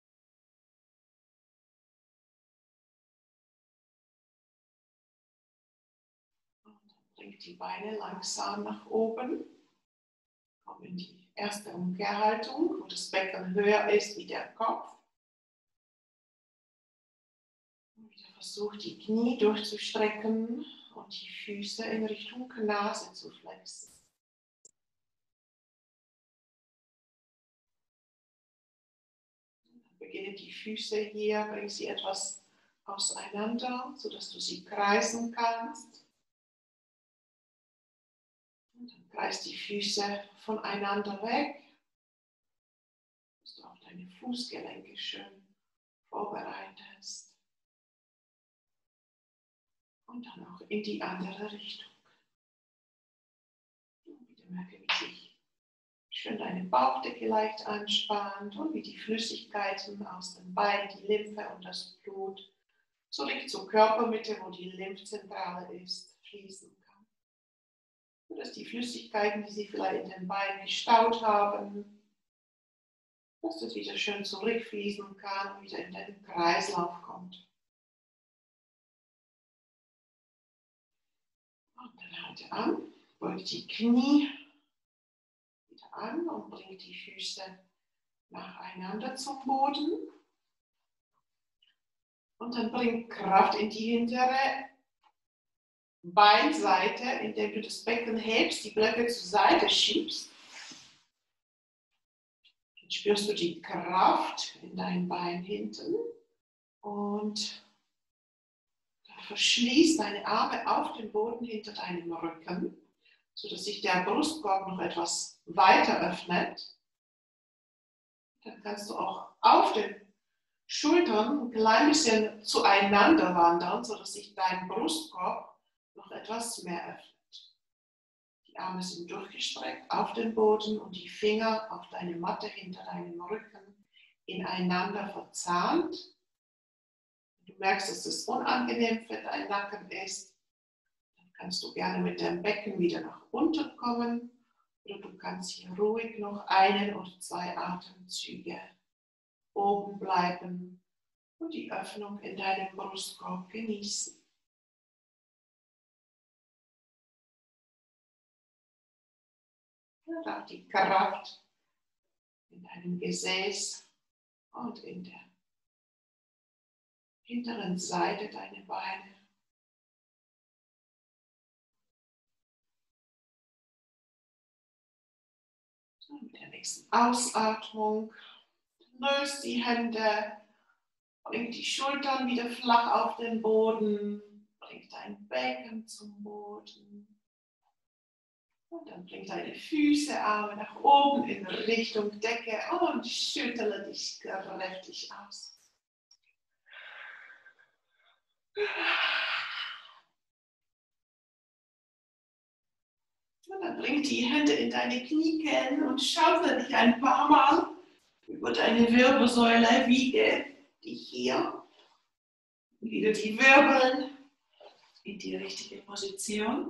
Bring die Beine langsam nach oben. Komm in die erste Umkehrhaltung, wo das Becken höher ist wie der Kopf. Und wieder versuch die Knie durchzustrecken und die Füße in Richtung Nase zu flexen. Dann beginne die Füße hier, bring sie etwas auseinander, sodass du sie kreisen kannst. Und dann kreis die Füße voneinander weg, dass du auch deine Fußgelenke schön vorbereitest. Und dann auch in die andere Richtung. Und wieder merke, wie sich schön deine Bauchdecke leicht anspannt und wie die Flüssigkeiten aus den Beinen, die Lymphe und das Blut zurück zur Körpermitte, wo die Lymphzentrale ist, fließen kann. Sodass die Flüssigkeiten, die sich vielleicht in den Beinen gestaut haben, dass das wieder schön zurückfließen kann und wieder in den Kreislauf kommt. Und dann halte an, beug die Knie wieder an und bring die Füße nacheinander zum Boden. Und dann bring Kraft in die hintere Beinseite, indem du das Becken hebst, die Blöcke zur Seite schiebst. Dann spürst du die Kraft in deinem Bein hinten und verschließ deine Arme auf den Boden hinter deinem Rücken, sodass sich der Brustkorb noch etwas weiter öffnet. Dann kannst du auch auf den Schultern ein klein bisschen zueinander wandern, sodass sich dein Brustkorb noch etwas mehr öffnet. Die Arme sind durchgestreckt auf den Boden und die Finger auf deine Matte hinter deinem Rücken ineinander verzahnt. Du merkst, dass es unangenehm für deinen Nacken ist. Dann kannst du gerne mit dem Becken wieder nach unten kommen oder du kannst hier ruhig noch einen oder zwei Atemzüge oben bleiben und die Öffnung in deinem Brustkorb genießen. Und auch die Kraft in deinem Gesäß und in der hinteren Seite deiner Beine. Und mit der nächsten Ausatmung löst die Hände, bring die Schultern wieder flach auf den Boden, bring dein Becken zum Boden. Und dann bring deine Füße, Arme nach oben in Richtung Decke und schüttle dich kräftig aus. Und dann bring die Hände in deine Kniekehlen und schaufel dich ein paar Mal über deine Wirbelsäule, wiege dich hier, wieder die Wirbeln in die richtige Position.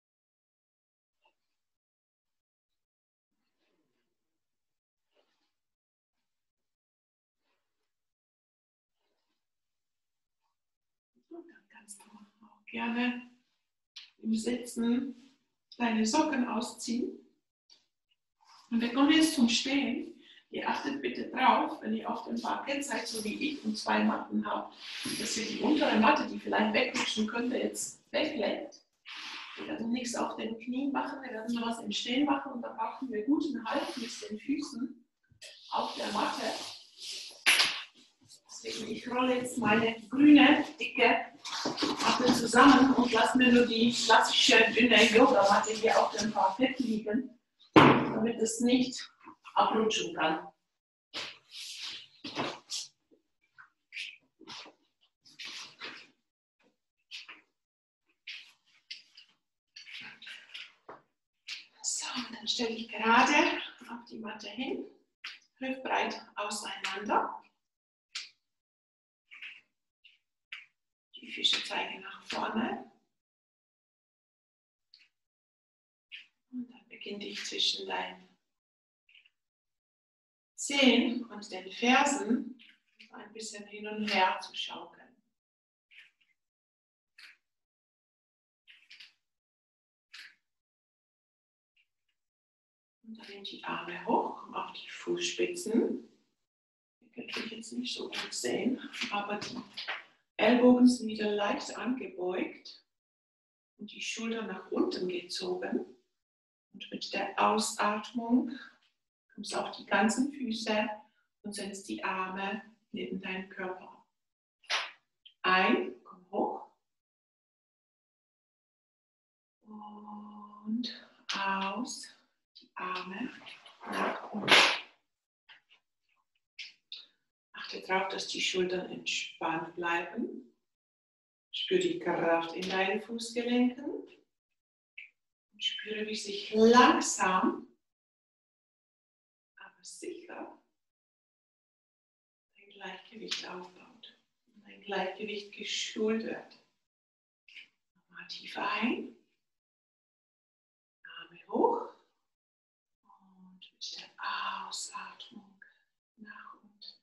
Und dann kannst du auch gerne im Sitzen deine Socken ausziehen. Und wir kommen jetzt zum Stehen. Ihr achtet bitte drauf, wenn ihr auf dem Parkett seid, so wie ich, und zwei Matten habt, dass ihr die untere Matte, die vielleicht wegrutschen könnte, jetzt weglegt. Wir werden nichts auf den Knien machen, wir werden nur was im Stehen machen und da brauchen wir guten Halt mit den Füßen auf der Matte. Deswegen, ich rolle jetzt meine grüne, dicke Matte zusammen und lasse mir nur die klassische, dünne Yogamatte hier auf dem Parkett liegen, damit es nicht abrutschen kann. So, dann stelle ich gerade auf die Matte hin, hüftbreit auseinander. Die Füße zeigen nach vorne. Und dann beginne ich zwischen deinen Zehen und den Fersen ein bisschen hin und her zu schaukeln. Und dann nimm die Arme hoch, komm auf die Fußspitzen. Ihr könnt mich jetzt nicht so gut sehen, aber die Ellbogen sind wieder leicht angebeugt und die Schultern nach unten gezogen. Und mit der Ausatmung kommst du auf die ganzen Füße und setzt die Arme neben deinen Körper. Ein, komm hoch. Und aus, die Arme nach unten. Achte darauf, dass die Schultern entspannt bleiben. Spüre die Kraft in deinen Fußgelenken. Und spüre, wie sich langsam, aber sicher ein Gleichgewicht aufbaut. Und ein Gleichgewicht geschult wird. Nochmal tief ein. Arme hoch. Und mit der Ausatmung nach unten.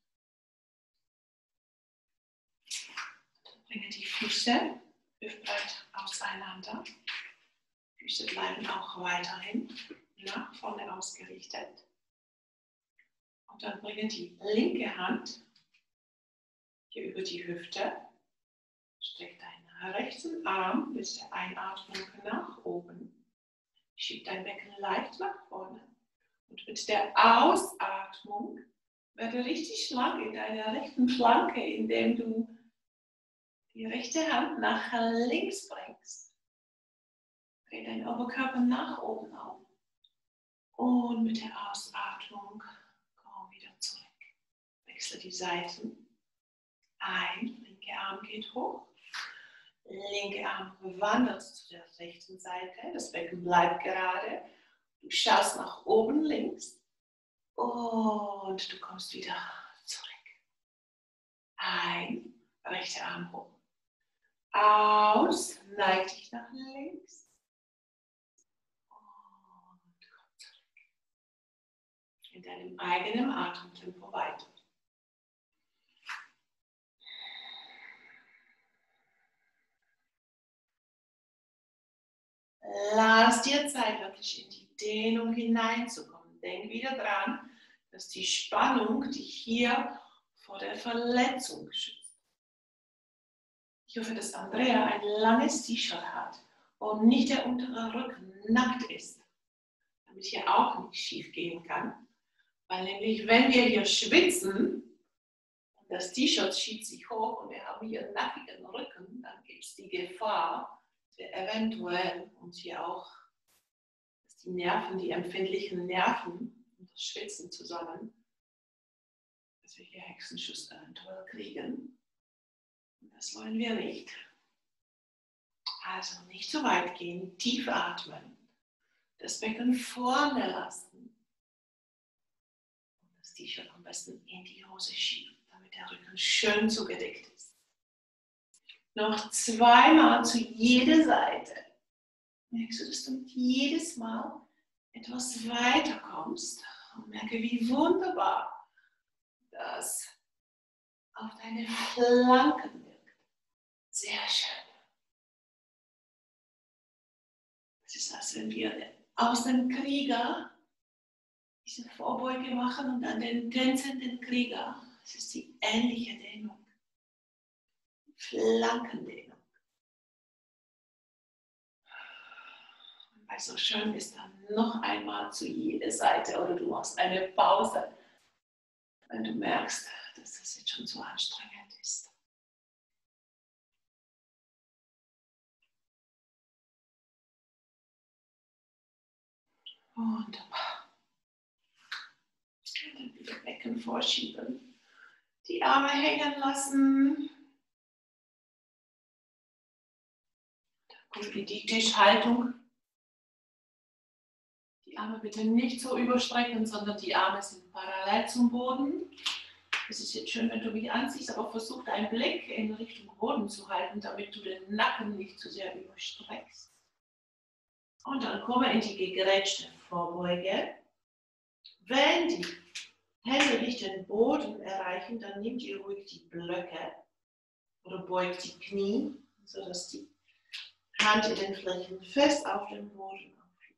Dann bringe die Füße hüftbreit auseinander. Füße bleiben auch weiterhin nach vorne ausgerichtet. Und dann bringe die linke Hand hier über die Hüfte. Streck deinen rechten Arm mit der Einatmung nach oben. Schieb dein Becken leicht nach vorne. Und mit der Ausatmung werde richtig schlank in deiner rechten Flanke, indem du die rechte Hand nach links bringst. Dreh deinen Oberkörper nach oben auf. Und mit der Ausatmung komm wieder zurück. Wechsle die Seiten. Ein, linke Arm geht hoch. Linke Arm wandert zu der rechten Seite. Das Becken bleibt gerade. Du schaust nach oben links. Und du kommst wieder zurück. Ein, rechter Arm hoch. Aus, neig dich nach links. Und komm zurück. In deinem eigenen Atemtempo weiter. Lass dir Zeit, wirklich in die Dehnung hineinzukommen. Denk wieder dran, dass die Spannung dich hier vor der Verletzung schützt. Ich hoffe, dass Andrea ein langes T-Shirt hat und nicht der untere Rücken nackt ist, damit hier auch nichts schief gehen kann. Weil nämlich, wenn wir hier schwitzen, und das T-Shirt schiebt sich hoch und wir haben hier einen nackigen Rücken, dann gibt es die Gefahr, eventuell uns hier auch das die Nerven, die empfindlichen Nerven und das Schwitzen zusammen, dass wir hier Hexenschuss eventuell kriegen. Und das wollen wir nicht. Also nicht zu weit gehen, tief atmen, das Becken vorne lassen und das T-Shirt am besten in die Hose schieben, damit der Rücken schön zugedeckt ist. Noch zweimal zu jeder Seite. Merkst du, dass du jedes Mal etwas weiter kommst und merke, wie wunderbar das auf deine Flanken wirkt. Sehr schön. Es ist, als wenn wir aus dem Krieger diese Vorbeuge machen und an den tänzenden Krieger. Es ist die ähnliche Dehnung. Flankendehnung. Und weil es so schön ist, dann noch einmal zu jeder Seite oder du machst eine Pause, wenn du merkst, dass das jetzt schon zu anstrengend ist. Und dann wieder Becken vorschieben. Die Arme hängen lassen. Dann kommt in die Tischhaltung. Die Arme bitte nicht so überstrecken, sondern die Arme sind parallel zum Boden. Es ist jetzt schön, wenn du mich ansiehst, aber versuch deinen Blick in Richtung Boden zu halten, damit du den Nacken nicht zu sehr überstreckst. Und dann komme in die gegrätschte Vorbeuge. Wenn die Hände nicht den Boden erreichen, dann nehmt ihr ruhig die Blöcke oder beugt die Knie, sodass die Hand in den Flächen fest auf dem Boden aufliegt.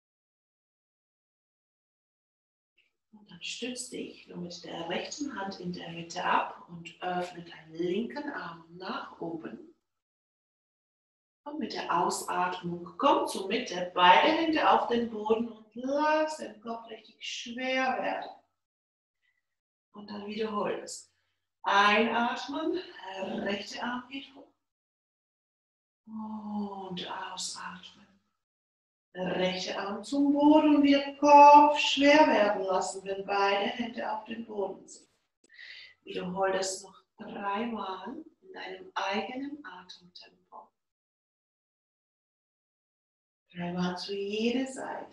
Und dann stütz dich nur mit der rechten Hand in der Mitte ab und öffne deinen linken Arm nach oben. Und mit der Ausatmung komm zur Mitte, beide Hände auf den Boden und lass den Kopf richtig schwer werden. Und dann wiederhol es. Einatmen, rechte Arm geht hoch. Und ausatmen. Rechte Arm zum Boden und wieder Kopf schwer werden lassen, wenn beide Hände auf dem Boden sind. Wiederhol das noch dreimal in deinem eigenen Atemtempo. Dreimal zu jeder Seite.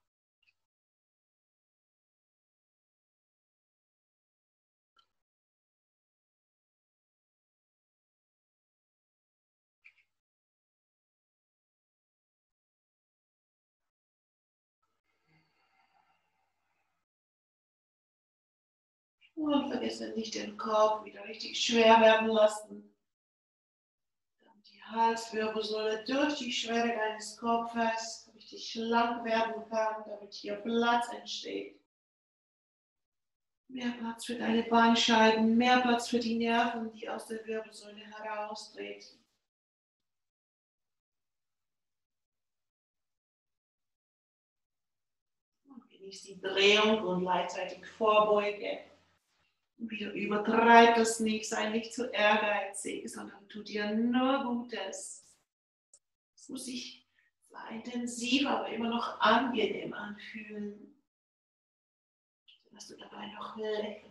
Und vergesse nicht den Kopf wieder richtig schwer werden lassen. Damit die Halswirbelsäule durch die Schwere deines Kopfes richtig schlank werden kann, damit hier Platz entsteht. Mehr Platz für deine Bandscheiben, mehr Platz für die Nerven, die aus der Wirbelsäule heraustreten. Und genieß die Drehung und gleichzeitig Vorbeuge. Und wieder übertreib das nicht, sei nicht zu ehrgeizig, sondern tu dir nur Gutes. Es muss sich zwar intensiv, aber immer noch angenehm anfühlen, sodass du dabei noch lächelst.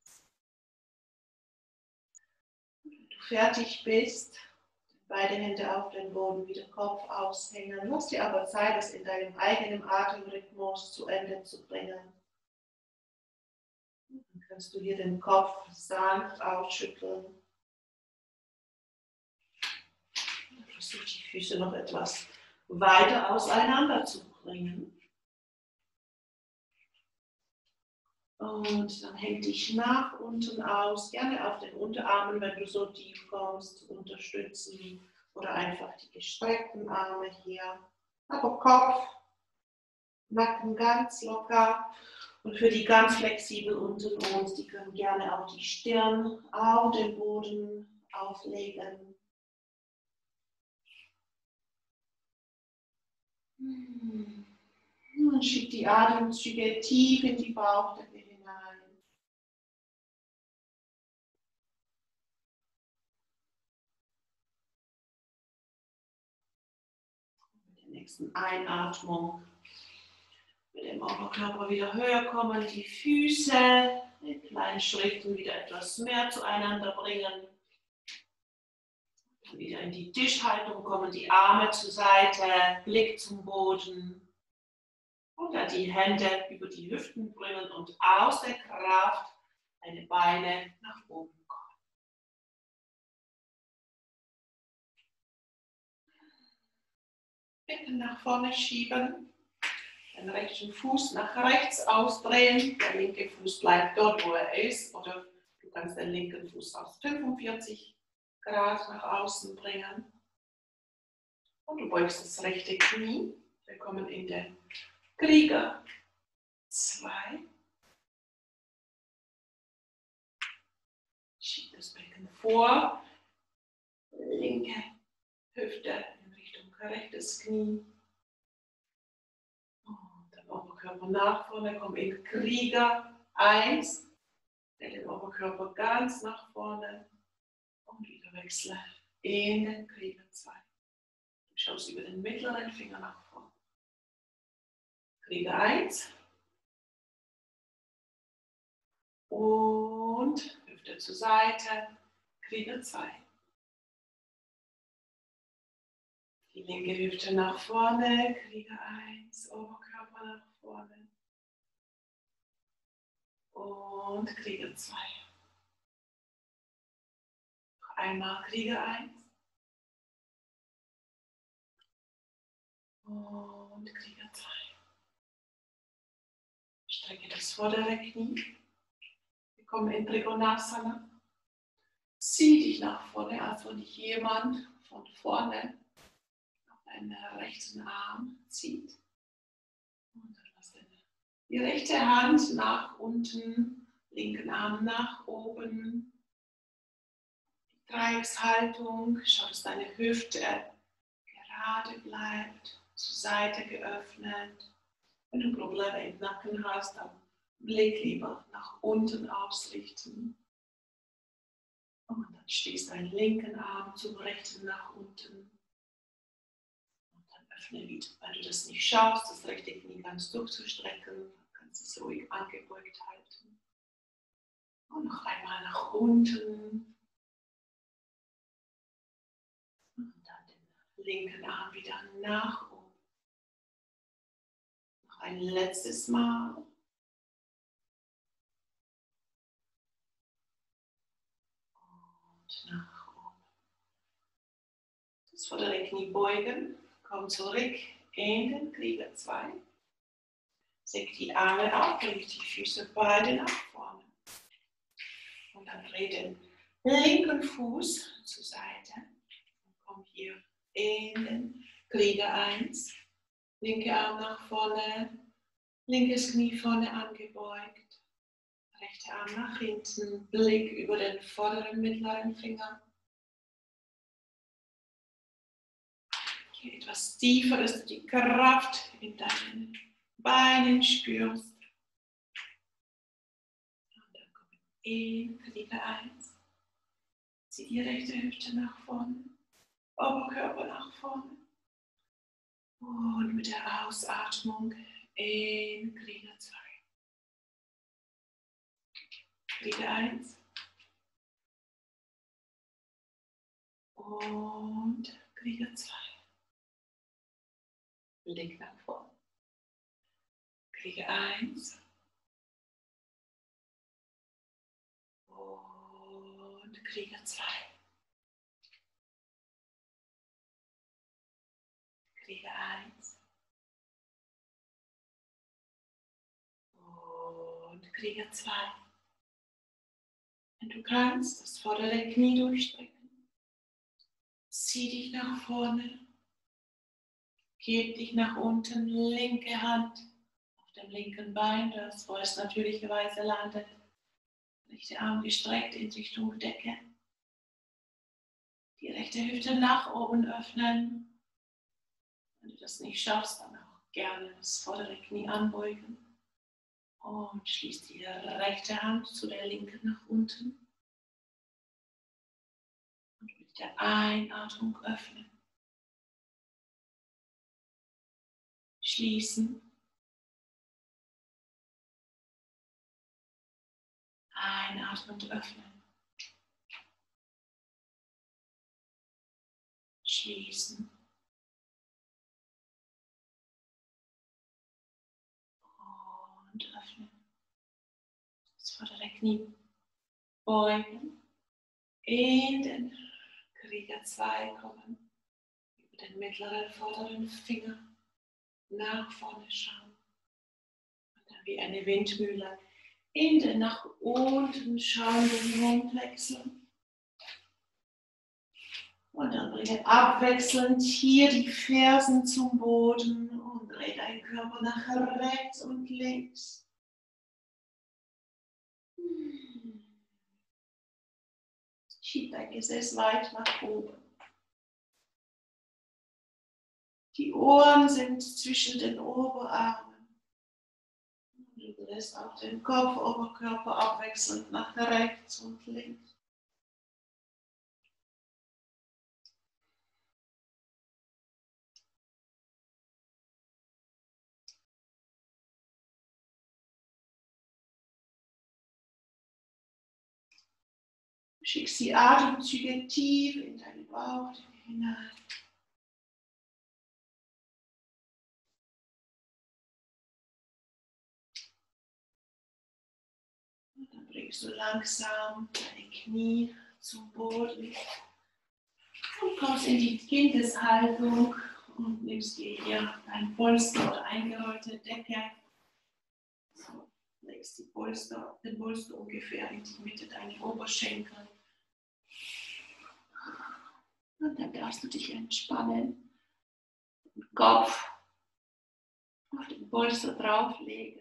Wenn du fertig bist, beide Hände auf den Boden, wieder Kopf aushängen. Lass dir aber Zeit, das in deinem eigenen Atemrhythmus zu Ende zu bringen. Dann kannst du hier den Kopf sanft ausschütteln. Versuch die Füße noch etwas weiter auseinander zu bringen. Und dann häng dich nach unten aus, gerne auf den Unterarmen, wenn du so tief kommst, unterstützen oder einfach die gestreckten Arme hier. Aber Kopf, Nacken ganz locker und für die ganz flexibel unten uns, die können gerne auch die Stirn auf den Boden auflegen. Und schieb die Atemzüge tief in die Bauchdecke hinein. Mit der nächsten Einatmung Mit dem Oberkörper wieder höher kommen, die Füße in kleinen Schritten wieder etwas mehr zueinander bringen. Dann wieder in die Tischhaltung kommen, die Arme zur Seite, Blick zum Boden. Und dann die Hände über die Hüften bringen und aus der Kraft deine Beine nach oben kommen. Becken nach vorne schieben, den rechten Fuß nach rechts ausdrehen, der linke Fuß bleibt dort, wo er ist, oder du kannst den linken Fuß aus fünfundvierzig Grad nach außen bringen. Und du beugst das rechte Knie. Wir kommen in den Krieger zwei. Schieb das Becken vor, linke Hüfte in Richtung rechtes Knie. Und den Oberkörper nach vorne, komm in Krieger eins. Stell den Oberkörper ganz nach vorne und wieder wechsle in den Krieger zwei. Du schaust über den mittleren Finger nach vorne. Krieger eins. Und Hüfte zur Seite, Krieger zwei. Die linke Hüfte nach vorne, Krieger eins, Oberkörper nach vorne. Und Krieger zwei. Noch einmal Krieger eins. Und Krieger zwei. Strecke das vordere Knie. Wir kommen in Trikonasana. Zieh dich nach vorne, als wenn dich jemand von vorne auf deinen rechten Arm zieht. Und dann lass die rechte Hand nach unten, linken Arm nach oben. Die Dreieckshaltung, schau, dass deine Hüfte gerade bleibt, zur Seite geöffnet. Wenn du Probleme im Nacken hast, dann Blick lieber nach unten ausrichten. Und dann stehst deinen linken Arm zum rechten nach unten. Und dann öffne wieder. Wenn du das nicht schaffst, das rechte Knie ganz durchzustrecken, kannst du es ruhig angebeugt halten. Und noch einmal nach unten. Und dann den linken Arm wieder nach oben. Noch ein letztes Mal. Und nach oben. Das vordere Knie beugen. Komm zurück in den Krieger zwei. Säg die Arme auf, leg die Füße beide nach vorne. Und dann dreh den linken Fuß zur Seite. Und komm hier in den Krieger eins. Linke Arm nach vorne, linkes Knie vorne angebeugt. Rechter Arm nach hinten, Blick über den vorderen mittleren Finger. Hier etwas tiefer, dass du die Kraft in deinen Beinen spürst. Und dann komm in Krieger eins. Zieh die rechte Hüfte nach vorne, Oberkörper nach vorne. Und mit der Ausatmung in Krieger zwei. Krieger eins. Und Krieger zwei. Blick nach vorne. Krieger eins. Und Krieger zwei. Krieger eins. Und Krieger zwei. Wenn du kannst, das vordere Knie durchstrecken. Zieh dich nach vorne. Heb dich nach unten. Linke Hand auf dem linken Bein, das vorerst natürlicherweise landet. Rechte Arm gestreckt in Richtung Decke. Die rechte Hüfte nach oben öffnen. Wenn du das nicht schaffst, dann auch gerne das vordere Knie anbeugen. Und schließ die rechte Hand zu der linken nach unten. Und mit der Einatmung öffnen. Schließen. Einatmend öffnen. Schließen. Und öffnen. Das vordere Knie beugen. In den Krieger zwei kommen. Über den mittleren vorderen Finger nach vorne schauen. Und dann wie eine Windmühle in den nach unten schauenden Mund wechseln. Und dann bringe abwechselnd hier die Fersen zum Boden und dreh deinen Körper nach rechts und links. Schieb dein Gesäß weit nach oben. Die Ohren sind zwischen den Oberarmen. Du lässt auch den Kopf, Oberkörper abwechselnd nach rechts und links. Schickst die Atemzüge tief in deinen Bauch hinein. Und dann bringst du langsam deine Knie zum Boden und kommst in die Kindeshaltung und nimmst dir hier ein Polster oder eingerollte Decke. So, legst die Polster, den Polster ungefähr in die Mitte deiner Oberschenkel. Und dann darfst du dich entspannen, den Kopf auf den Polster drauflegen.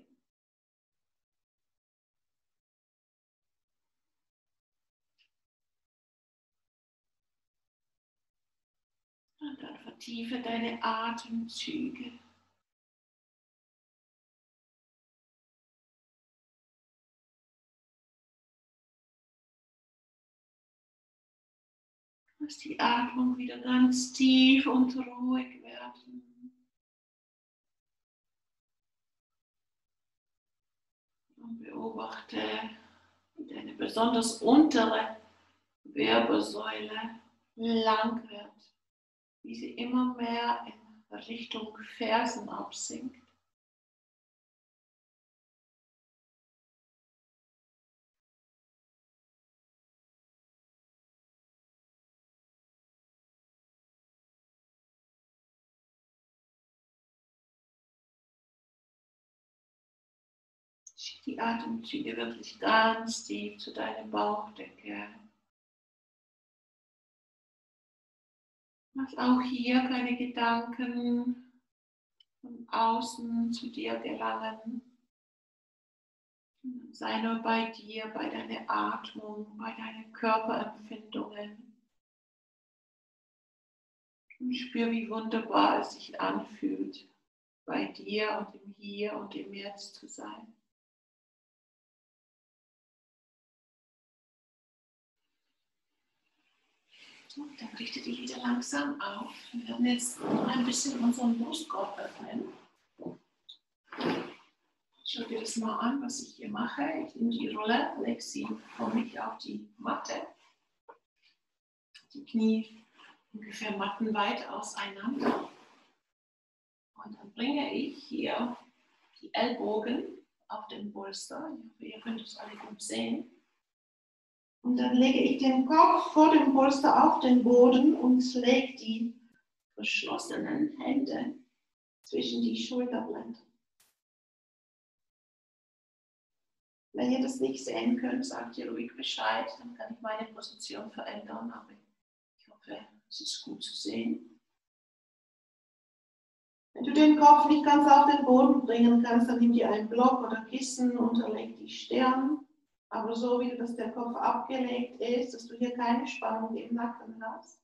Und dann vertiefe deine Atemzüge. Lass die Atmung wieder ganz tief und ruhig werden. Und beobachte, wie deine besonders untere Wirbelsäule lang wird, wie sie immer mehr in Richtung Fersen absinkt. Schieb die Atemzüge wirklich ganz tief zu deiner Bauchdecke. Lass auch hier keine Gedanken von außen zu dir gelangen. Sei nur bei dir, bei deiner Atmung, bei deinen Körperempfindungen. Und spür, wie wunderbar es sich anfühlt, bei dir und im Hier und im Jetzt zu sein. Und dann richte dich wieder langsam auf. Wir werden jetzt noch ein bisschen unseren Brustkorb öffnen. Schau dir das mal an, was ich hier mache. Ich nehme die Rolle, lege sie vor mich auf die Matte. Die Knie ungefähr mattenweit auseinander. Und dann bringe ich hier die Ellbogen auf den Polster. Ich hoffe, ihr könnt es alle gut sehen. Und dann lege ich den Kopf vor dem Polster auf den Boden und lege die verschlossenen Hände zwischen die Schulterblätter. Wenn ihr das nicht sehen könnt, sagt ihr ruhig Bescheid, dann kann ich meine Position verändern, aber ich hoffe, es ist gut zu sehen. Wenn du den Kopf nicht ganz auf den Boden bringen kannst, dann nimm dir einen Block oder Kissen, unterleg die Stirn. Aber so wie dass der Kopf abgelegt ist, dass du hier keine Spannung im Nacken hast.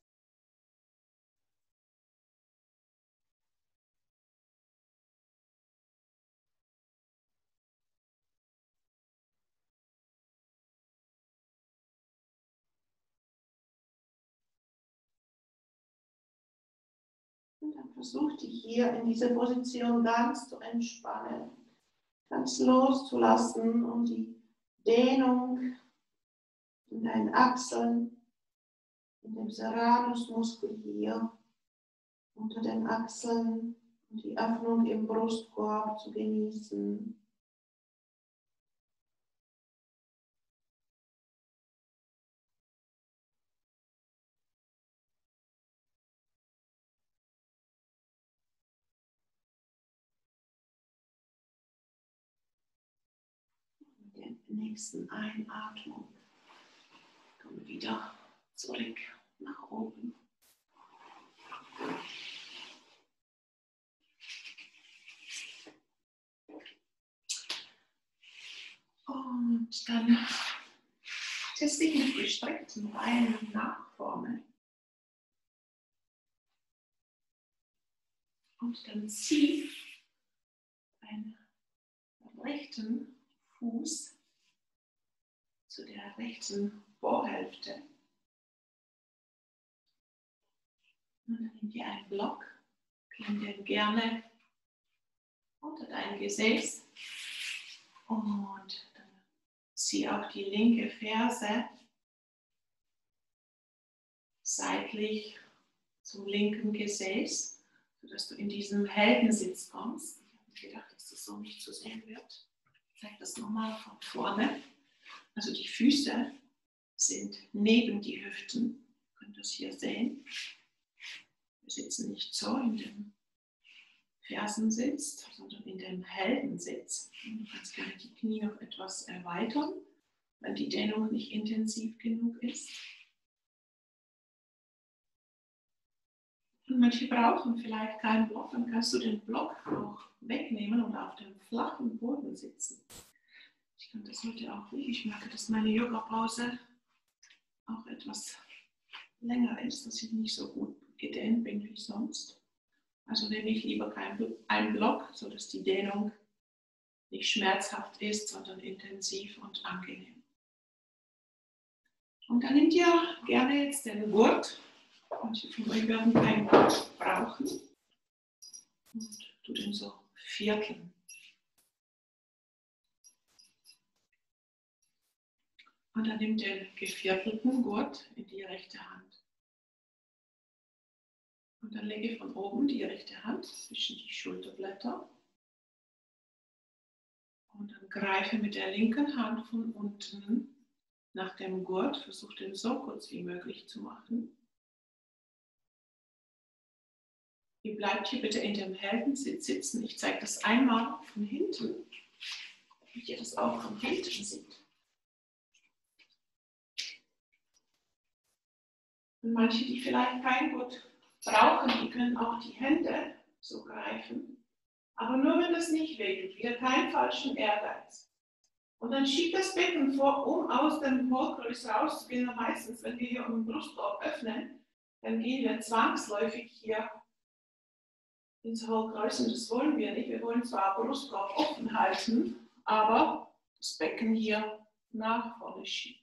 Und dann versuch dich hier in dieser Position ganz zu entspannen, ganz loszulassen und die Dehnung in deinen Achseln, in dem Serranusmuskel hier unter den Achseln und die Öffnung im Brustkorb zu genießen. Mit der nächsten Einatmung kommen wir wieder zurück nach oben. Und dann teste ich mit gestreckten Beinen nach vorne. Und dann zieh einen rechten Fuß zu der rechten Vorhälfte. Und dann nimm dir einen Block, klemm den gerne unter dein Gesäß und dann zieh auch die linke Ferse seitlich zum linken Gesäß, sodass du in diesen Heldensitz kommst. Ich habe mir gedacht, dass das so nicht zu sehen wird. Ich zeige das nochmal von vorne. Also die Füße sind neben die Hüften. Ihr könnt das hier sehen. Wir sitzen nicht so in dem Fersensitz, sondern in dem Heldensitz. Und du kannst gerne die Knie noch etwas erweitern, wenn die Dehnung nicht intensiv genug ist. Und manche brauchen vielleicht keinen Block, dann kannst du den Block auch wegnehmen und auf dem flachen Boden sitzen. Ich kann das heute auch nicht. Ich merke, dass meine Yoga-Pause auch etwas länger ist, dass ich nicht so gut gedehnt bin wie sonst. Also nehme ich lieber keinen Block, sodass die Dehnung nicht schmerzhaft ist, sondern intensiv und angenehm. Und dann nehmt ihr gerne jetzt den Gurt. Manche von euch werden keinen Gurt brauchen. Und tu den so vierteln. Und dann nimm den geviertelten Gurt in die rechte Hand. Und dann lege von oben die rechte Hand zwischen die Schulterblätter. Und dann greife mit der linken Hand von unten nach dem Gurt. Versuche den so kurz wie möglich zu machen. Ihr bleibt hier bitte in dem Heldensitz sitzen. Ich zeige das einmal von hinten, damit ihr das auch von hinten seht. Und manche, die vielleicht kein Gurt brauchen, die können auch die Hände so greifen. Aber nur wenn das nicht wehtut, wieder keinen falschen Ehrgeiz. Und dann schiebt das Becken vor, um aus dem Hohlkreuz rauszugehen. Und meistens, wenn wir hier den Brustkorb öffnen, dann gehen wir zwangsläufig hier ins Hohlkreuz. Und das wollen wir nicht. Wir wollen zwar Brustkorb offen halten, aber das Becken hier nach vorne schieben.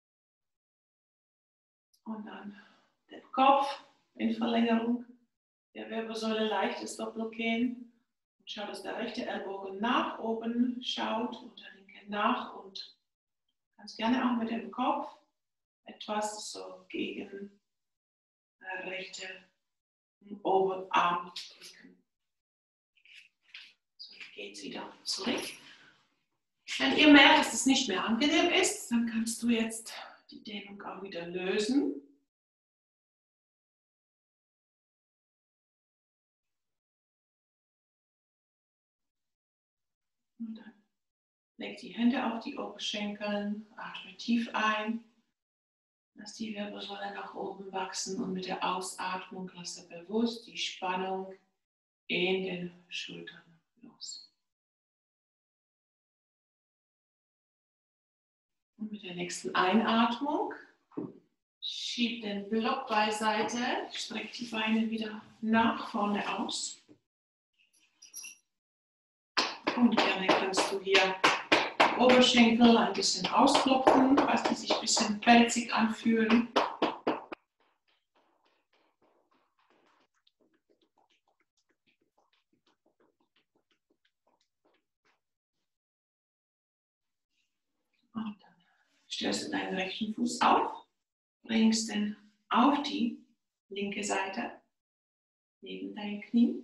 Und dann der Kopf in Verlängerung der Wirbelsäule leichtes Doppelkinn. Und schau, dass der rechte Ellbogen nach oben schaut und der linke nach. Und ganz gerne auch mit dem Kopf etwas so gegen der rechte Oberarm drücken. So geht es wieder zurück. Wenn ihr merkt, dass es nicht mehr angenehm ist, dann kannst du jetzt die Dehnung auch wieder lösen. Und dann leg die Hände auf die Oberschenkel, atme tief ein, lass die Wirbelsäule nach oben wachsen und mit der Ausatmung lasse bewusst die Spannung in den Schultern los. Und mit der nächsten Einatmung schieb den Block beiseite, streck die Beine wieder nach vorne aus. Und gerne kannst du hier Oberschenkel ein bisschen ausklopfen, falls die sich ein bisschen pelzig anfühlen. Und dann stellst du deinen rechten Fuß auf, bringst den auf die linke Seite, neben dein Knie.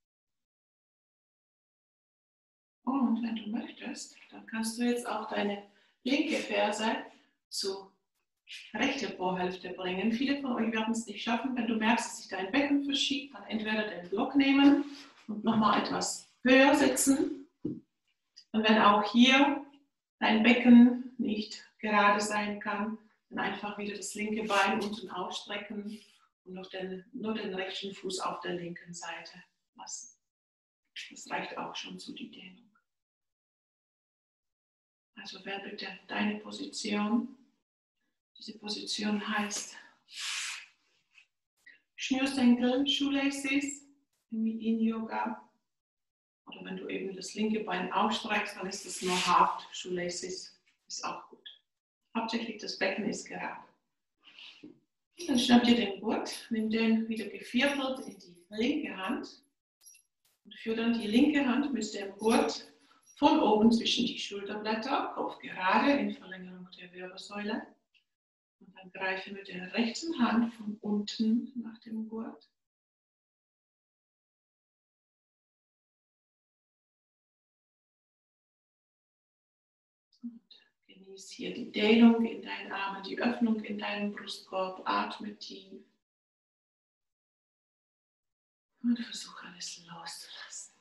Und wenn du möchtest, dann kannst du jetzt auch deine linke Ferse zur rechten Vorhälfte bringen. Viele von euch werden es nicht schaffen. Wenn du merkst, dass sich dein Becken verschiebt, dann entweder den Block nehmen und nochmal etwas höher setzen. Und wenn auch hier dein Becken nicht gerade sein kann, dann einfach wieder das linke Bein unten ausstrecken und noch den, nur den rechten Fuß auf der linken Seite lassen. Das reicht auch schon zu die Dehnung. Also wähle bitte deine Position. Diese Position heißt Schnürsenkel, Shoelaces in Yoga. Oder wenn du eben das linke Bein aufstreckst, dann ist es nur Half Shoelaces. Ist auch gut. Hauptsächlich das Becken ist gerade. Dann schnapp dir den Gurt, nimm den wieder geviertelt in die linke Hand und führe dann die linke Hand mit dem Gurt von oben zwischen die Schulterblätter, Kopf gerade in Verlängerung der Wirbelsäule. Und dann greife mit der rechten Hand von unten nach dem Gurt. Und genieß hier die Dehnung in deinen Armen, die Öffnung in deinem Brustkorb. Atme tief. Und versuche alles loszulassen.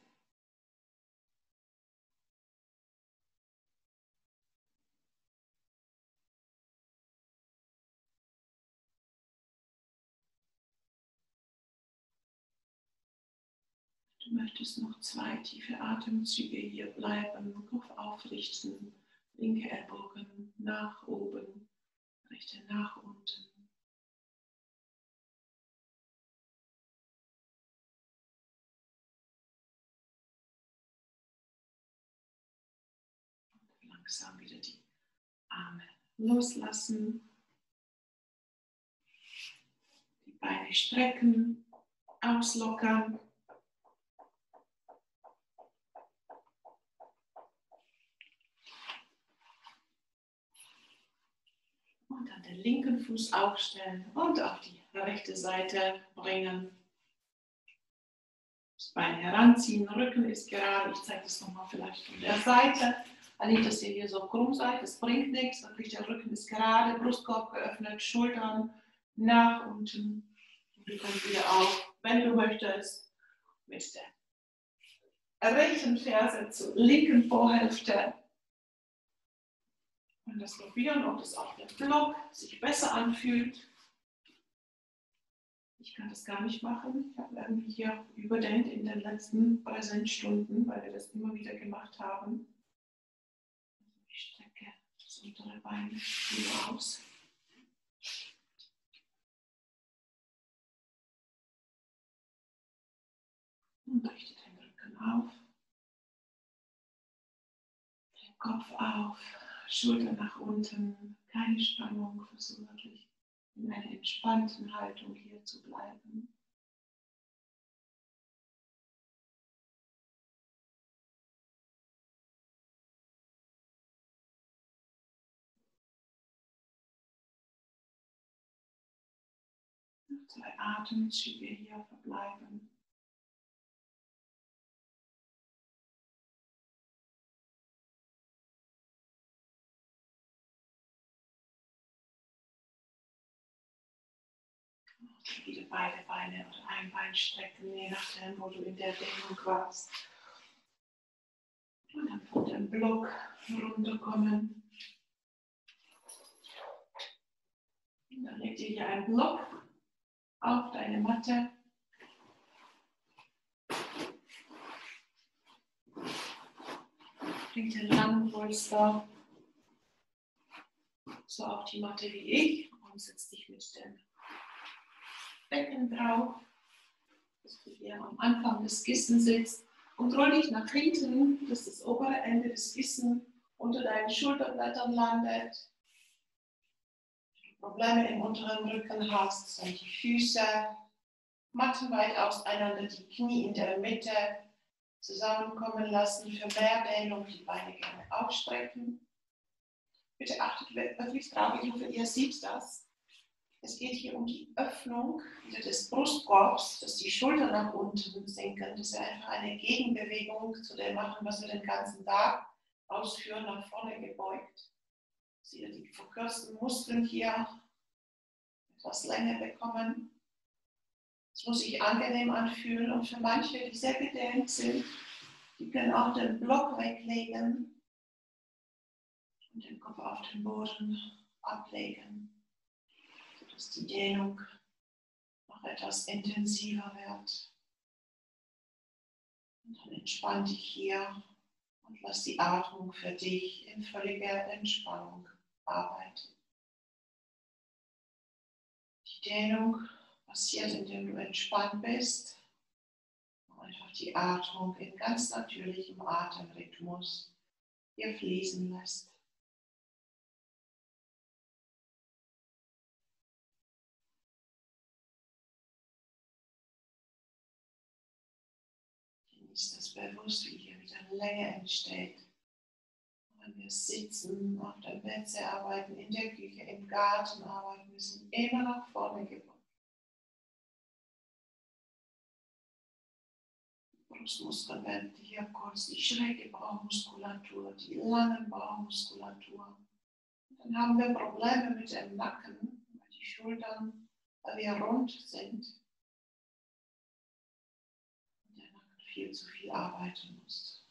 Du möchtest noch zwei tiefe Atemzüge hier bleiben, Kopf aufrichten, linke Ellbogen nach oben, rechte nach unten. Und langsam wieder die Arme loslassen, die Beine strecken, auslockern. Und dann den linken Fuß aufstellen und auf die rechte Seite bringen. Das Bein heranziehen, Rücken ist gerade. Ich zeige das nochmal vielleicht von der Seite. Nicht, dass ihr hier so krumm seid, das bringt nichts. Wirklich, der Rücken ist gerade, Brustkorb geöffnet, Schultern nach unten. Und du kommst wieder auf, wenn du möchtest, mit der rechten Ferse zur linken Vorhälfte. Und das probieren, ob das auf dem Block sich besser anfühlt. Ich kann das gar nicht machen. Ich habe irgendwie hier überdehnt in den letzten Präsenzstunden, weil wir das immer wieder gemacht haben. Ich strecke das untere Bein wieder aus. Und richte den Rücken auf. Den Kopf auf. Schulter nach unten. Keine Spannung. Versuche wirklich in einer entspannten Haltung hier zu bleiben. Noch zwei Atemzüge hier verbleiben. Und wieder beide Beine oder ein Bein strecken, je nachdem, wo du in der Dehnung warst. Und dann von dem Block runterkommen. Und dann leg dir hier einen Block auf deine Matte. Bring den langen Polster so auf die Matte wie ich und setz dich mit dem Becken drauf, dass du hier am Anfang des Kissens sitzt und roll dich nach hinten, dass das obere Ende des Kissens unter deinen Schulterblättern landet. Wenn du Probleme im unteren Rücken hast, sind die Füße mattenweit auseinander, die Knie in der Mitte zusammenkommen lassen. Für mehr Dehnung die Beine gerne aufstrecken. Bitte achtet wirklich drauf, ich hoffe, ihr seht das. Es geht hier um die Öffnung wieder des Brustkorbs, dass die Schultern nach unten sinken. Das ist einfach eine Gegenbewegung zu dem machen, was wir den ganzen Tag ausführen, nach vorne gebeugt. Dass ihr die verkürzten Muskeln hier etwas länger bekommen. Es muss sich angenehm anfühlen und für manche, die sehr gedehnt sind, die können auch den Block weglegen und den Kopf auf den Boden ablegen, sodass die Dehnung noch etwas intensiver wird. Und dann entspann dich hier und lass die Atmung für dich in völliger Entspannung arbeiten. Die Dehnung passiert, indem du entspannt bist und einfach die Atmung in ganz natürlichem Atemrhythmus hier fließen lässt. Genieß das bewusst, wie hier wieder Länge entsteht. Wenn wir sitzen, auf der Plätze arbeiten, in der Küche, im Garten arbeiten, wir sind immer nach vorne gebeugt. Brustmuskeln werden hier kurz, die schräge Bauchmuskulatur, die langen Bauchmuskulatur. Dann haben wir Probleme mit dem Nacken, weil die Schultern, weil wir rund sind und der Nacken viel zu viel arbeiten muss.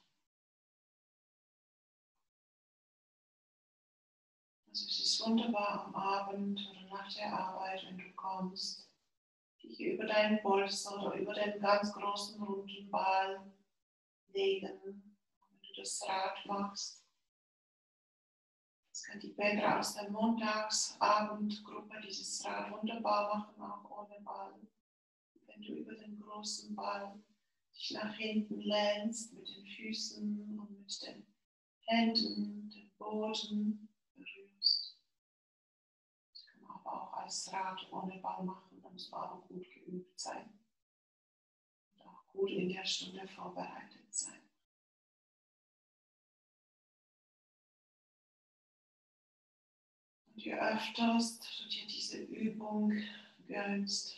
Also es ist wunderbar am Abend oder nach der Arbeit, wenn du kommst, dich über deinen Polster oder über den ganz großen runden Ball legen, wenn du das Rad machst. Das kann die Petra aus der Montagsabendgruppe dieses Rad wunderbar machen, auch ohne Ball. Wenn du über den großen Ball dich nach hinten lehnst mit den Füßen und mit den Händen den Boden berührst. Das kann man aber auch als Rad ohne Ball machen, da muss man aber gut geübt sein und auch gut in der Stunde vorbereitet sein. Und je öfter du dir diese Übung gönnst,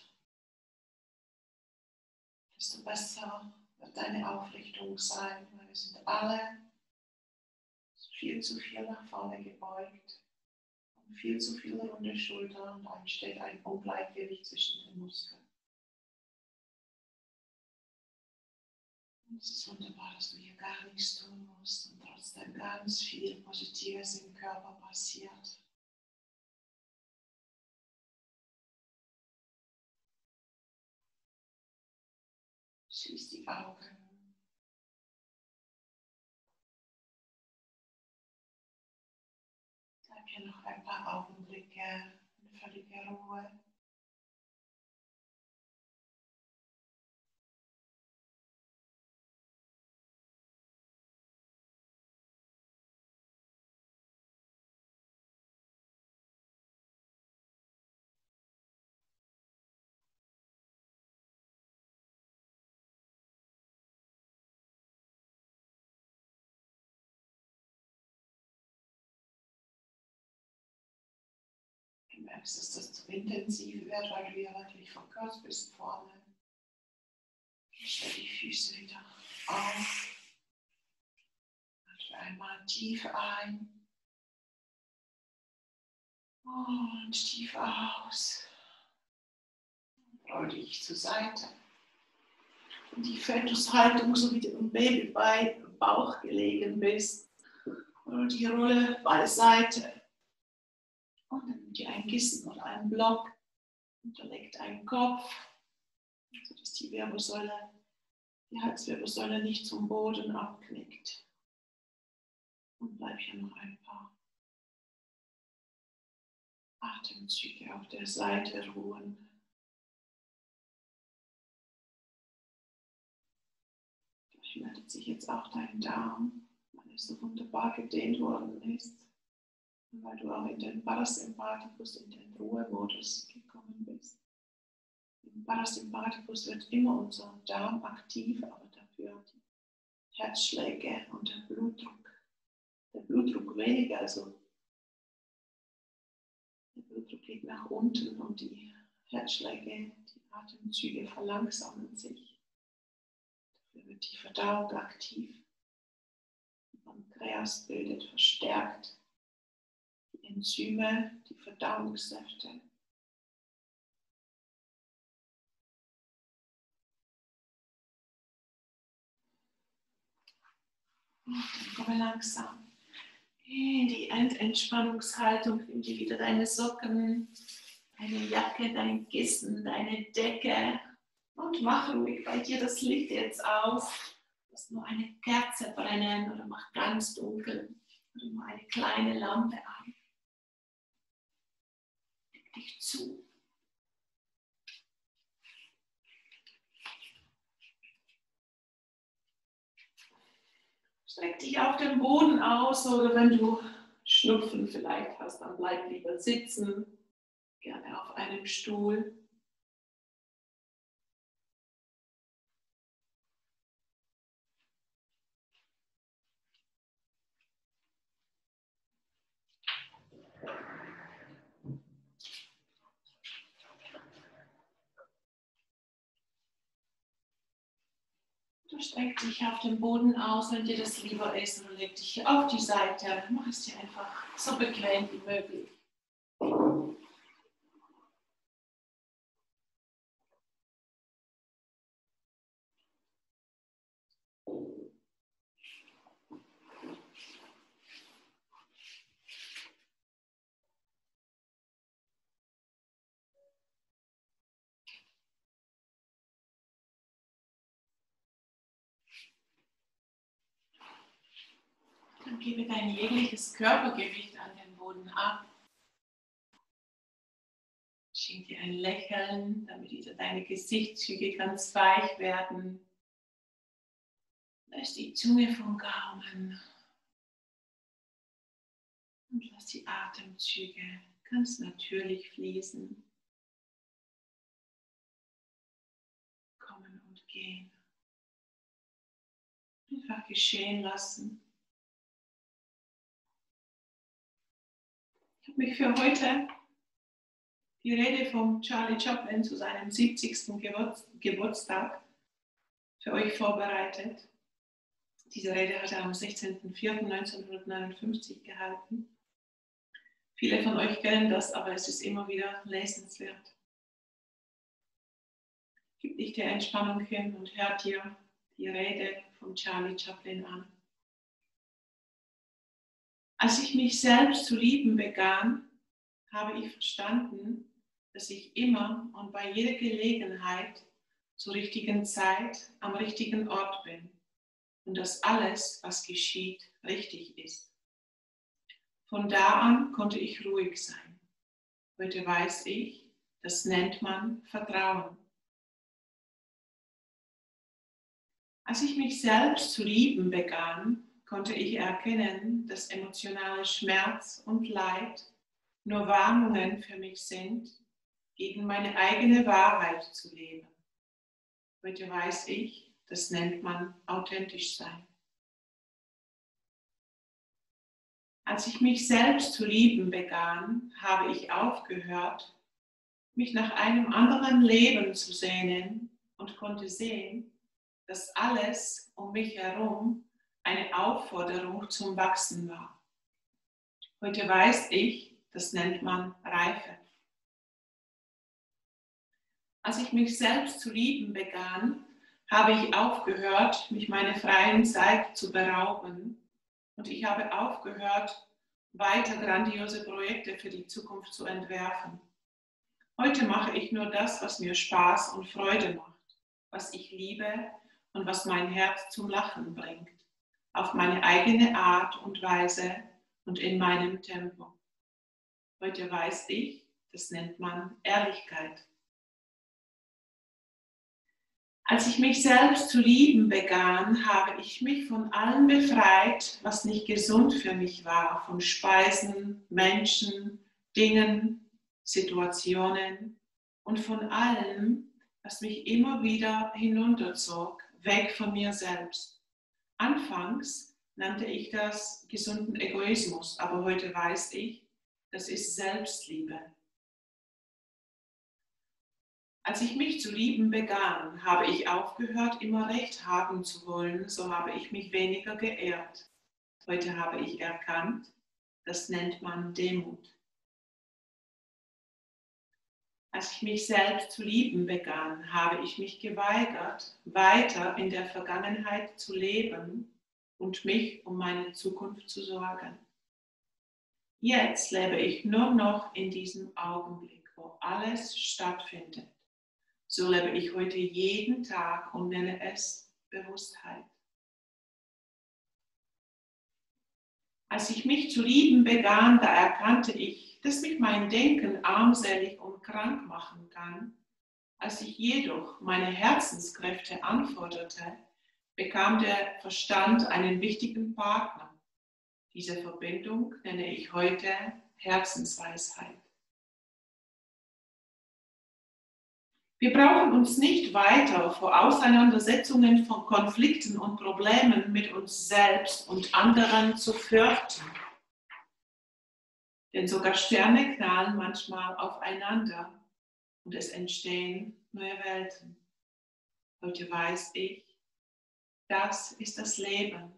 desto besser wird deine Aufrichtung sein, weil wir sind alle viel zu viel nach vorne gebeugt und viel zu viele runde Schultern und dann entsteht ein Ungleichgewicht zwischen den Muskeln. Und es ist wunderbar, dass du hier gar nichts tun musst und trotzdem ganz viel Positives im Körper passiert. Schließ die Augen. Bleib hier noch ein paar Augenblicke in völliger Ruhe. Du merkst, dass das zu intensiv wird, weil du ja wirklich verkürzt bist vorne. Stell die Füße wieder auf. Atme einmal tief ein. Und tief aus. Roll dich zur Seite. In die Fetushaltung, so wie du im Babybein im Bauch gelegen bist. Und die Rolle beiseite. Und dann nimm dir ein Kissen oder einen Block. Unterlegt einen Kopf, sodass die Wirbelsäule, die Halswirbelsäule nicht zum Boden abknickt. Und bleib hier noch ein paar Atemzüge auf der Seite ruhen. Vielleicht meldet sich jetzt auch dein Darm, weil er so wunderbar gedehnt worden ist. Und weil du auch in den Parasympathikus, in den Ruhemodus gekommen bist. Im Parasympathikus wird immer unser Darm aktiv, aber dafür die Herzschläge und der Blutdruck. Der Blutdruck weniger, also nach unten und die Herzschläge, die Atemzüge verlangsamen sich. Dafür wird die Verdauung aktiv. Die Pankreas bildet verstärkt die Enzyme, die Verdauungssäfte. Und dann komme langsam in die Endentspannungshaltung. Nimm dir wieder deine Socken, deine Jacke, dein Kissen, deine Decke und mach ruhig bei dir das Licht jetzt aus. Lass nur eine Kerze brennen oder mach ganz dunkel oder nur eine kleine Lampe an. Leg dich zu. Streck dich auf dem Boden aus oder wenn du Schnupfen vielleicht hast, dann bleib lieber sitzen. Gerne auf einem Stuhl. Du streckst dich auf dem Boden aus, wenn dir das lieber ist, und leg dich auf die Seite. Mach es dir einfach so bequem wie möglich. Dann gebe dein jegliches Körpergewicht an den Boden ab. Schenk dir ein Lächeln, damit wieder deine Gesichtszüge ganz weich werden. Lass die Zunge vom Gaumen und lass die Atemzüge ganz natürlich fließen. Kommen und gehen. Einfach geschehen lassen. Ich habe mich für heute die Rede von Charlie Chaplin zu seinem siebzigsten Geburtstag für euch vorbereitet. Diese Rede hat er am sechzehnten vierten neunzehnhundertneunundfünfzig gehalten. Viele von euch kennen das, aber es ist immer wieder lesenswert. Gib dich der Entspannung hin und hört dir die Rede von Charlie Chaplin an. Als ich mich selbst zu lieben begann, habe ich verstanden, dass ich immer und bei jeder Gelegenheit zur richtigen Zeit am richtigen Ort bin und dass alles, was geschieht, richtig ist. Von da an konnte ich ruhig sein. Heute weiß ich, das nennt man Vertrauen. Als ich mich selbst zu lieben begann, konnte ich erkennen, dass emotionale Schmerz und Leid nur Warnungen für mich sind, gegen meine eigene Wahrheit zu leben. Heute weiß ich, das nennt man authentisch sein. Als ich mich selbst zu lieben begann, habe ich aufgehört, mich nach einem anderen Leben zu sehnen und konnte sehen, dass alles um mich herum eine Aufforderung zum Wachsen war. Heute weiß ich, das nennt man Reife. Als ich mich selbst zu lieben begann, habe ich aufgehört, mich meiner freien Zeit zu berauben, und ich habe aufgehört, weiter grandiose Projekte für die Zukunft zu entwerfen. Heute mache ich nur das, was mir Spaß und Freude macht, was ich liebe und was mein Herz zum Lachen bringt, auf meine eigene Art und Weise und in meinem Tempo. Heute weiß ich, das nennt man Ehrlichkeit. Als ich mich selbst zu lieben begann, habe ich mich von allem befreit, was nicht gesund für mich war, von Speisen, Menschen, Dingen, Situationen und von allem, was mich immer wieder hinunterzog, weg von mir selbst. Anfangs nannte ich das gesunden Egoismus, aber heute weiß ich, das ist Selbstliebe. Als ich mich zu lieben begann, habe ich aufgehört, immer Recht haben zu wollen, so habe ich mich weniger geehrt. Heute habe ich erkannt, das nennt man Demut. Als ich mich selbst zu lieben begann, habe ich mich geweigert, weiter in der Vergangenheit zu leben und mich um meine Zukunft zu sorgen. Jetzt lebe ich nur noch in diesem Augenblick, wo alles stattfindet. So lebe ich heute jeden Tag und nenne es Bewusstheit. Als ich mich zu lieben begann, da erkannte ich, dass mich mein Denken armselig und krank machen kann. Als ich jedoch meine Herzenskräfte anforderte, bekam der Verstand einen wichtigen Partner. Diese Verbindung nenne ich heute Herzensweisheit. Wir brauchen uns nicht weiter vor Auseinandersetzungen von Konflikten und Problemen mit uns selbst und anderen zu fürchten. Denn sogar Sterne knallen manchmal aufeinander und es entstehen neue Welten. Heute weiß ich, das ist das Leben.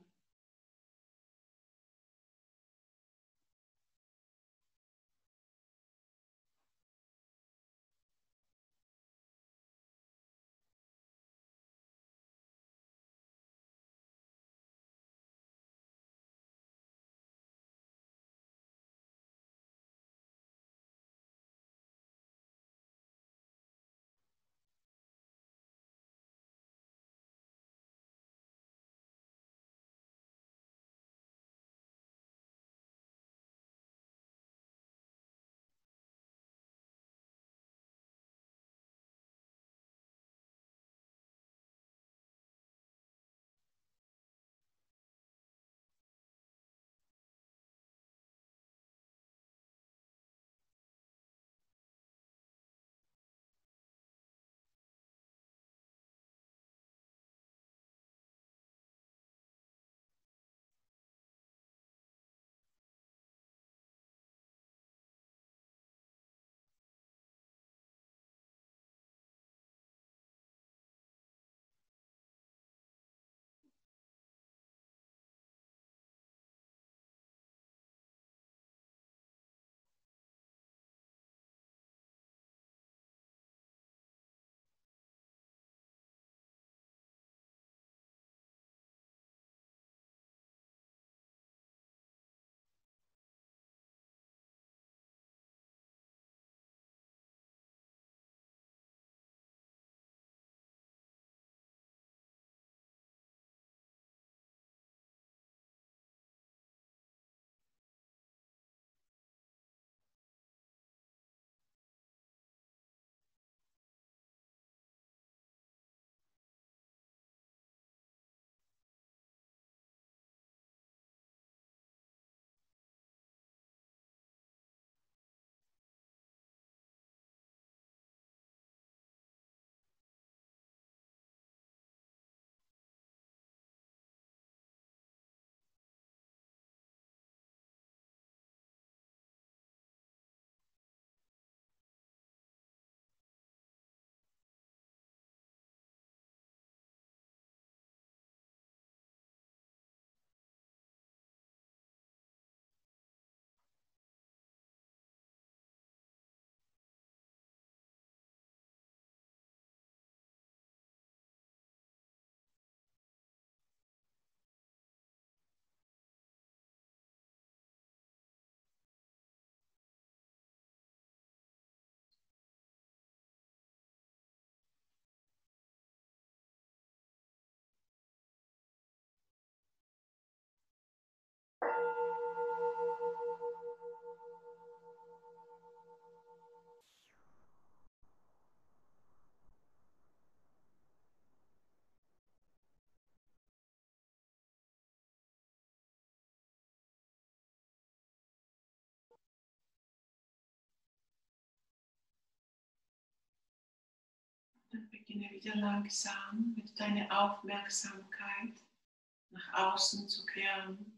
Dann beginne wieder langsam mit deiner Aufmerksamkeit nach außen zu kehren.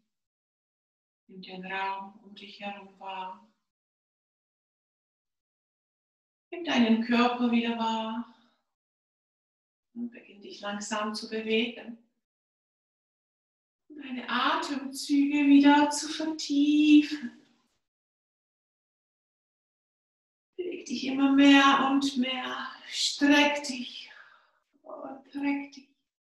Nimm den Raum um dich herum wahr. Nimm deinen Körper wieder wahr und beginn dich langsam zu bewegen. Und deine Atemzüge wieder zu vertiefen. Beweg dich immer mehr und mehr. Streck dich und streck dich.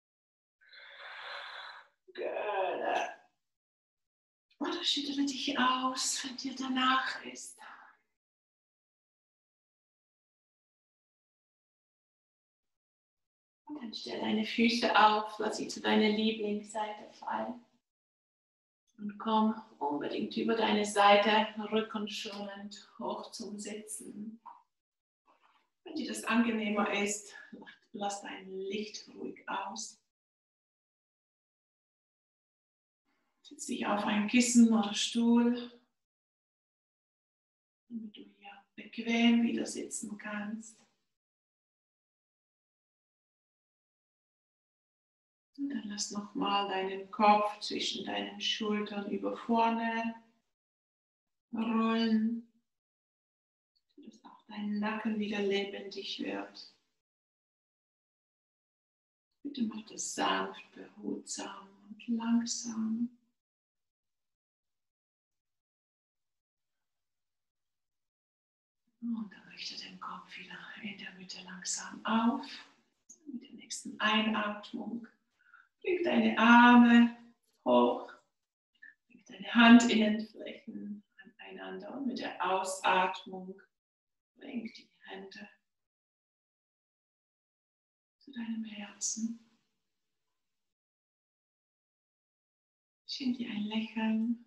Gölle. Oder schüttle dich aus, wenn dir danach ist. Und dann stell deine Füße auf, lass sie zu deiner Lieblingsseite fallen. Und komm unbedingt über deine Seite, rückenschonend hoch zum Sitzen. Wenn dir das angenehmer ist, lass dein Licht ruhig aus. Setz dich auf ein Kissen oder Stuhl, damit du hier bequem wieder sitzen kannst. Und dann lass nochmal deinen Kopf zwischen deinen Schultern über vorne rollen, sodass auch dein Nacken wieder lebendig wird. Bitte mach das sanft, behutsam und langsam. Und dann richte den Kopf wieder in der Mitte langsam auf. Mit der nächsten Einatmung bring deine Arme hoch, bring deine Handinnenflächen aneinander und mit der Ausatmung bring die Hände zu deinem Herzen. Schenk dir ein Lächeln.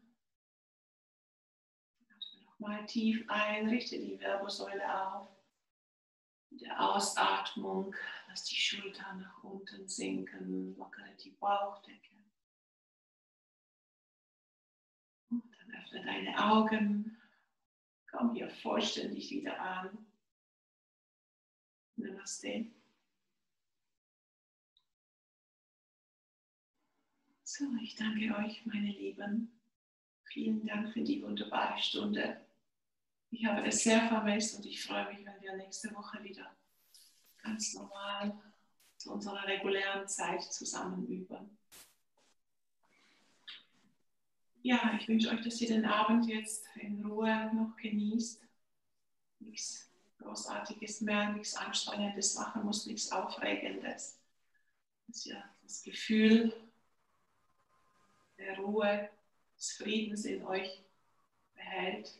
Atme nochmal tief ein, richte die Wirbelsäule auf. Mit der Ausatmung lass die Schultern nach unten sinken, lockere die Bauchdecke. Und dann öffne deine Augen, komm hier vollständig wieder an. Namaste. So, ich danke euch, meine Lieben. Vielen Dank für die wunderbare Stunde. Ich habe es sehr vermisst und ich freue mich, wenn wir nächste Woche wieder ganz normal zu unserer regulären Zeit zusammen üben. Ja, ich wünsche euch, dass ihr den Abend jetzt in Ruhe noch genießt. Nichts Großartiges mehr, nichts Anstrengendes machen muss, nichts Aufregendes. Dass ihr das Gefühl der Ruhe, des Friedens in euch behält.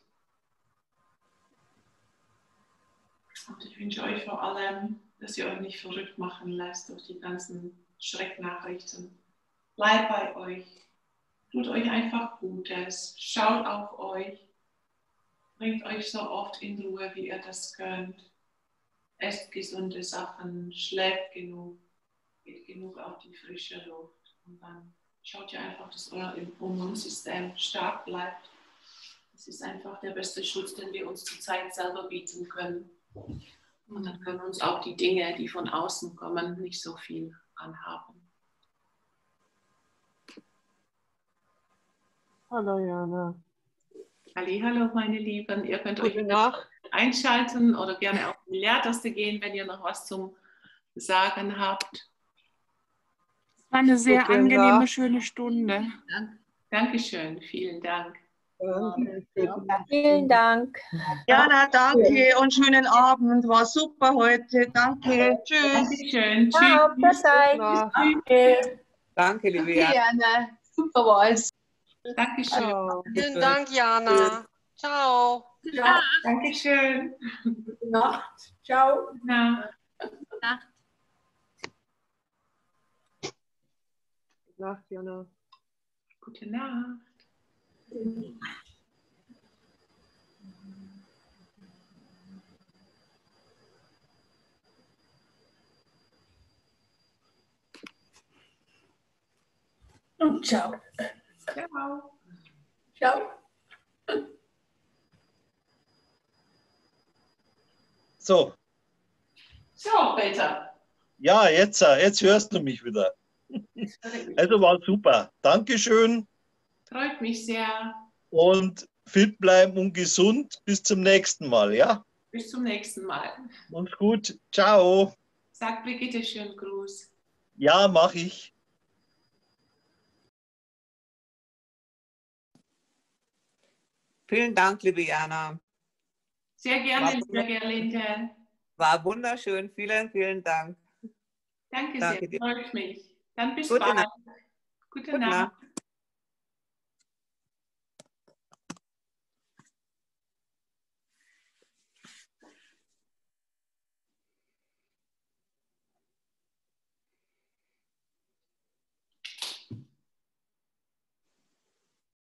Und ich wünsche euch vor allem, dass ihr euch nicht verrückt machen lasst durch die ganzen Schrecknachrichten. Bleibt bei euch. Tut euch einfach Gutes. Schaut auf euch. Bringt euch so oft in Ruhe, wie ihr das könnt. Esst gesunde Sachen. Schläft genug. Geht genug auf die frische Luft. Und dann schaut ihr einfach, dass euer Immunsystem stark bleibt. Das ist einfach der beste Schutz, den wir uns zurzeit selber bieten können. Und dann können uns auch die Dinge, die von außen kommen, nicht so viel anhaben. Hallo Jana. Hallo, meine Lieben. Ihr könnt euch Gute Nacht. einschalten oder gerne auf die Leertaste gehen, wenn ihr noch was zum Sagen habt. Es war eine sehr Gute angenehme, Nacht. schöne Stunde. Dank, Dankeschön, vielen Dank. Danke. Vielen Dank. Jana, danke und schönen Abend. War super heute. Danke. Tschüss. Dankeschön. Ciao, Tschüss. Zeit. Danke. Danke, liebe Okay, Jana. Jana. Super war es. Dankeschön. Ciao. Vielen Dank, Jana. Ciao. Ja, Dankeschön. Gute Nacht. Ciao. Na. Gute Nacht, Jana. Gute Nacht. Und ciao. Ciao. Ciao. So, So, Peter. ja, jetzt, äh, jetzt hörst du mich wieder. Also war super. Dankeschön Freut mich sehr. und fit bleiben und gesund. Bis zum nächsten Mal, ja? Bis zum nächsten Mal. Uns gut. Ciao. Sag Brigitte schönen Gruß. Ja, mache ich. Vielen Dank, liebe Jana. Sehr gerne, War liebe Gerlinde. War wunderschön. Vielen, vielen Dank. Danke, Danke sehr, dir. freut mich. Dann bis Gute bald. Nacht. Gute Gute Nacht. Nacht.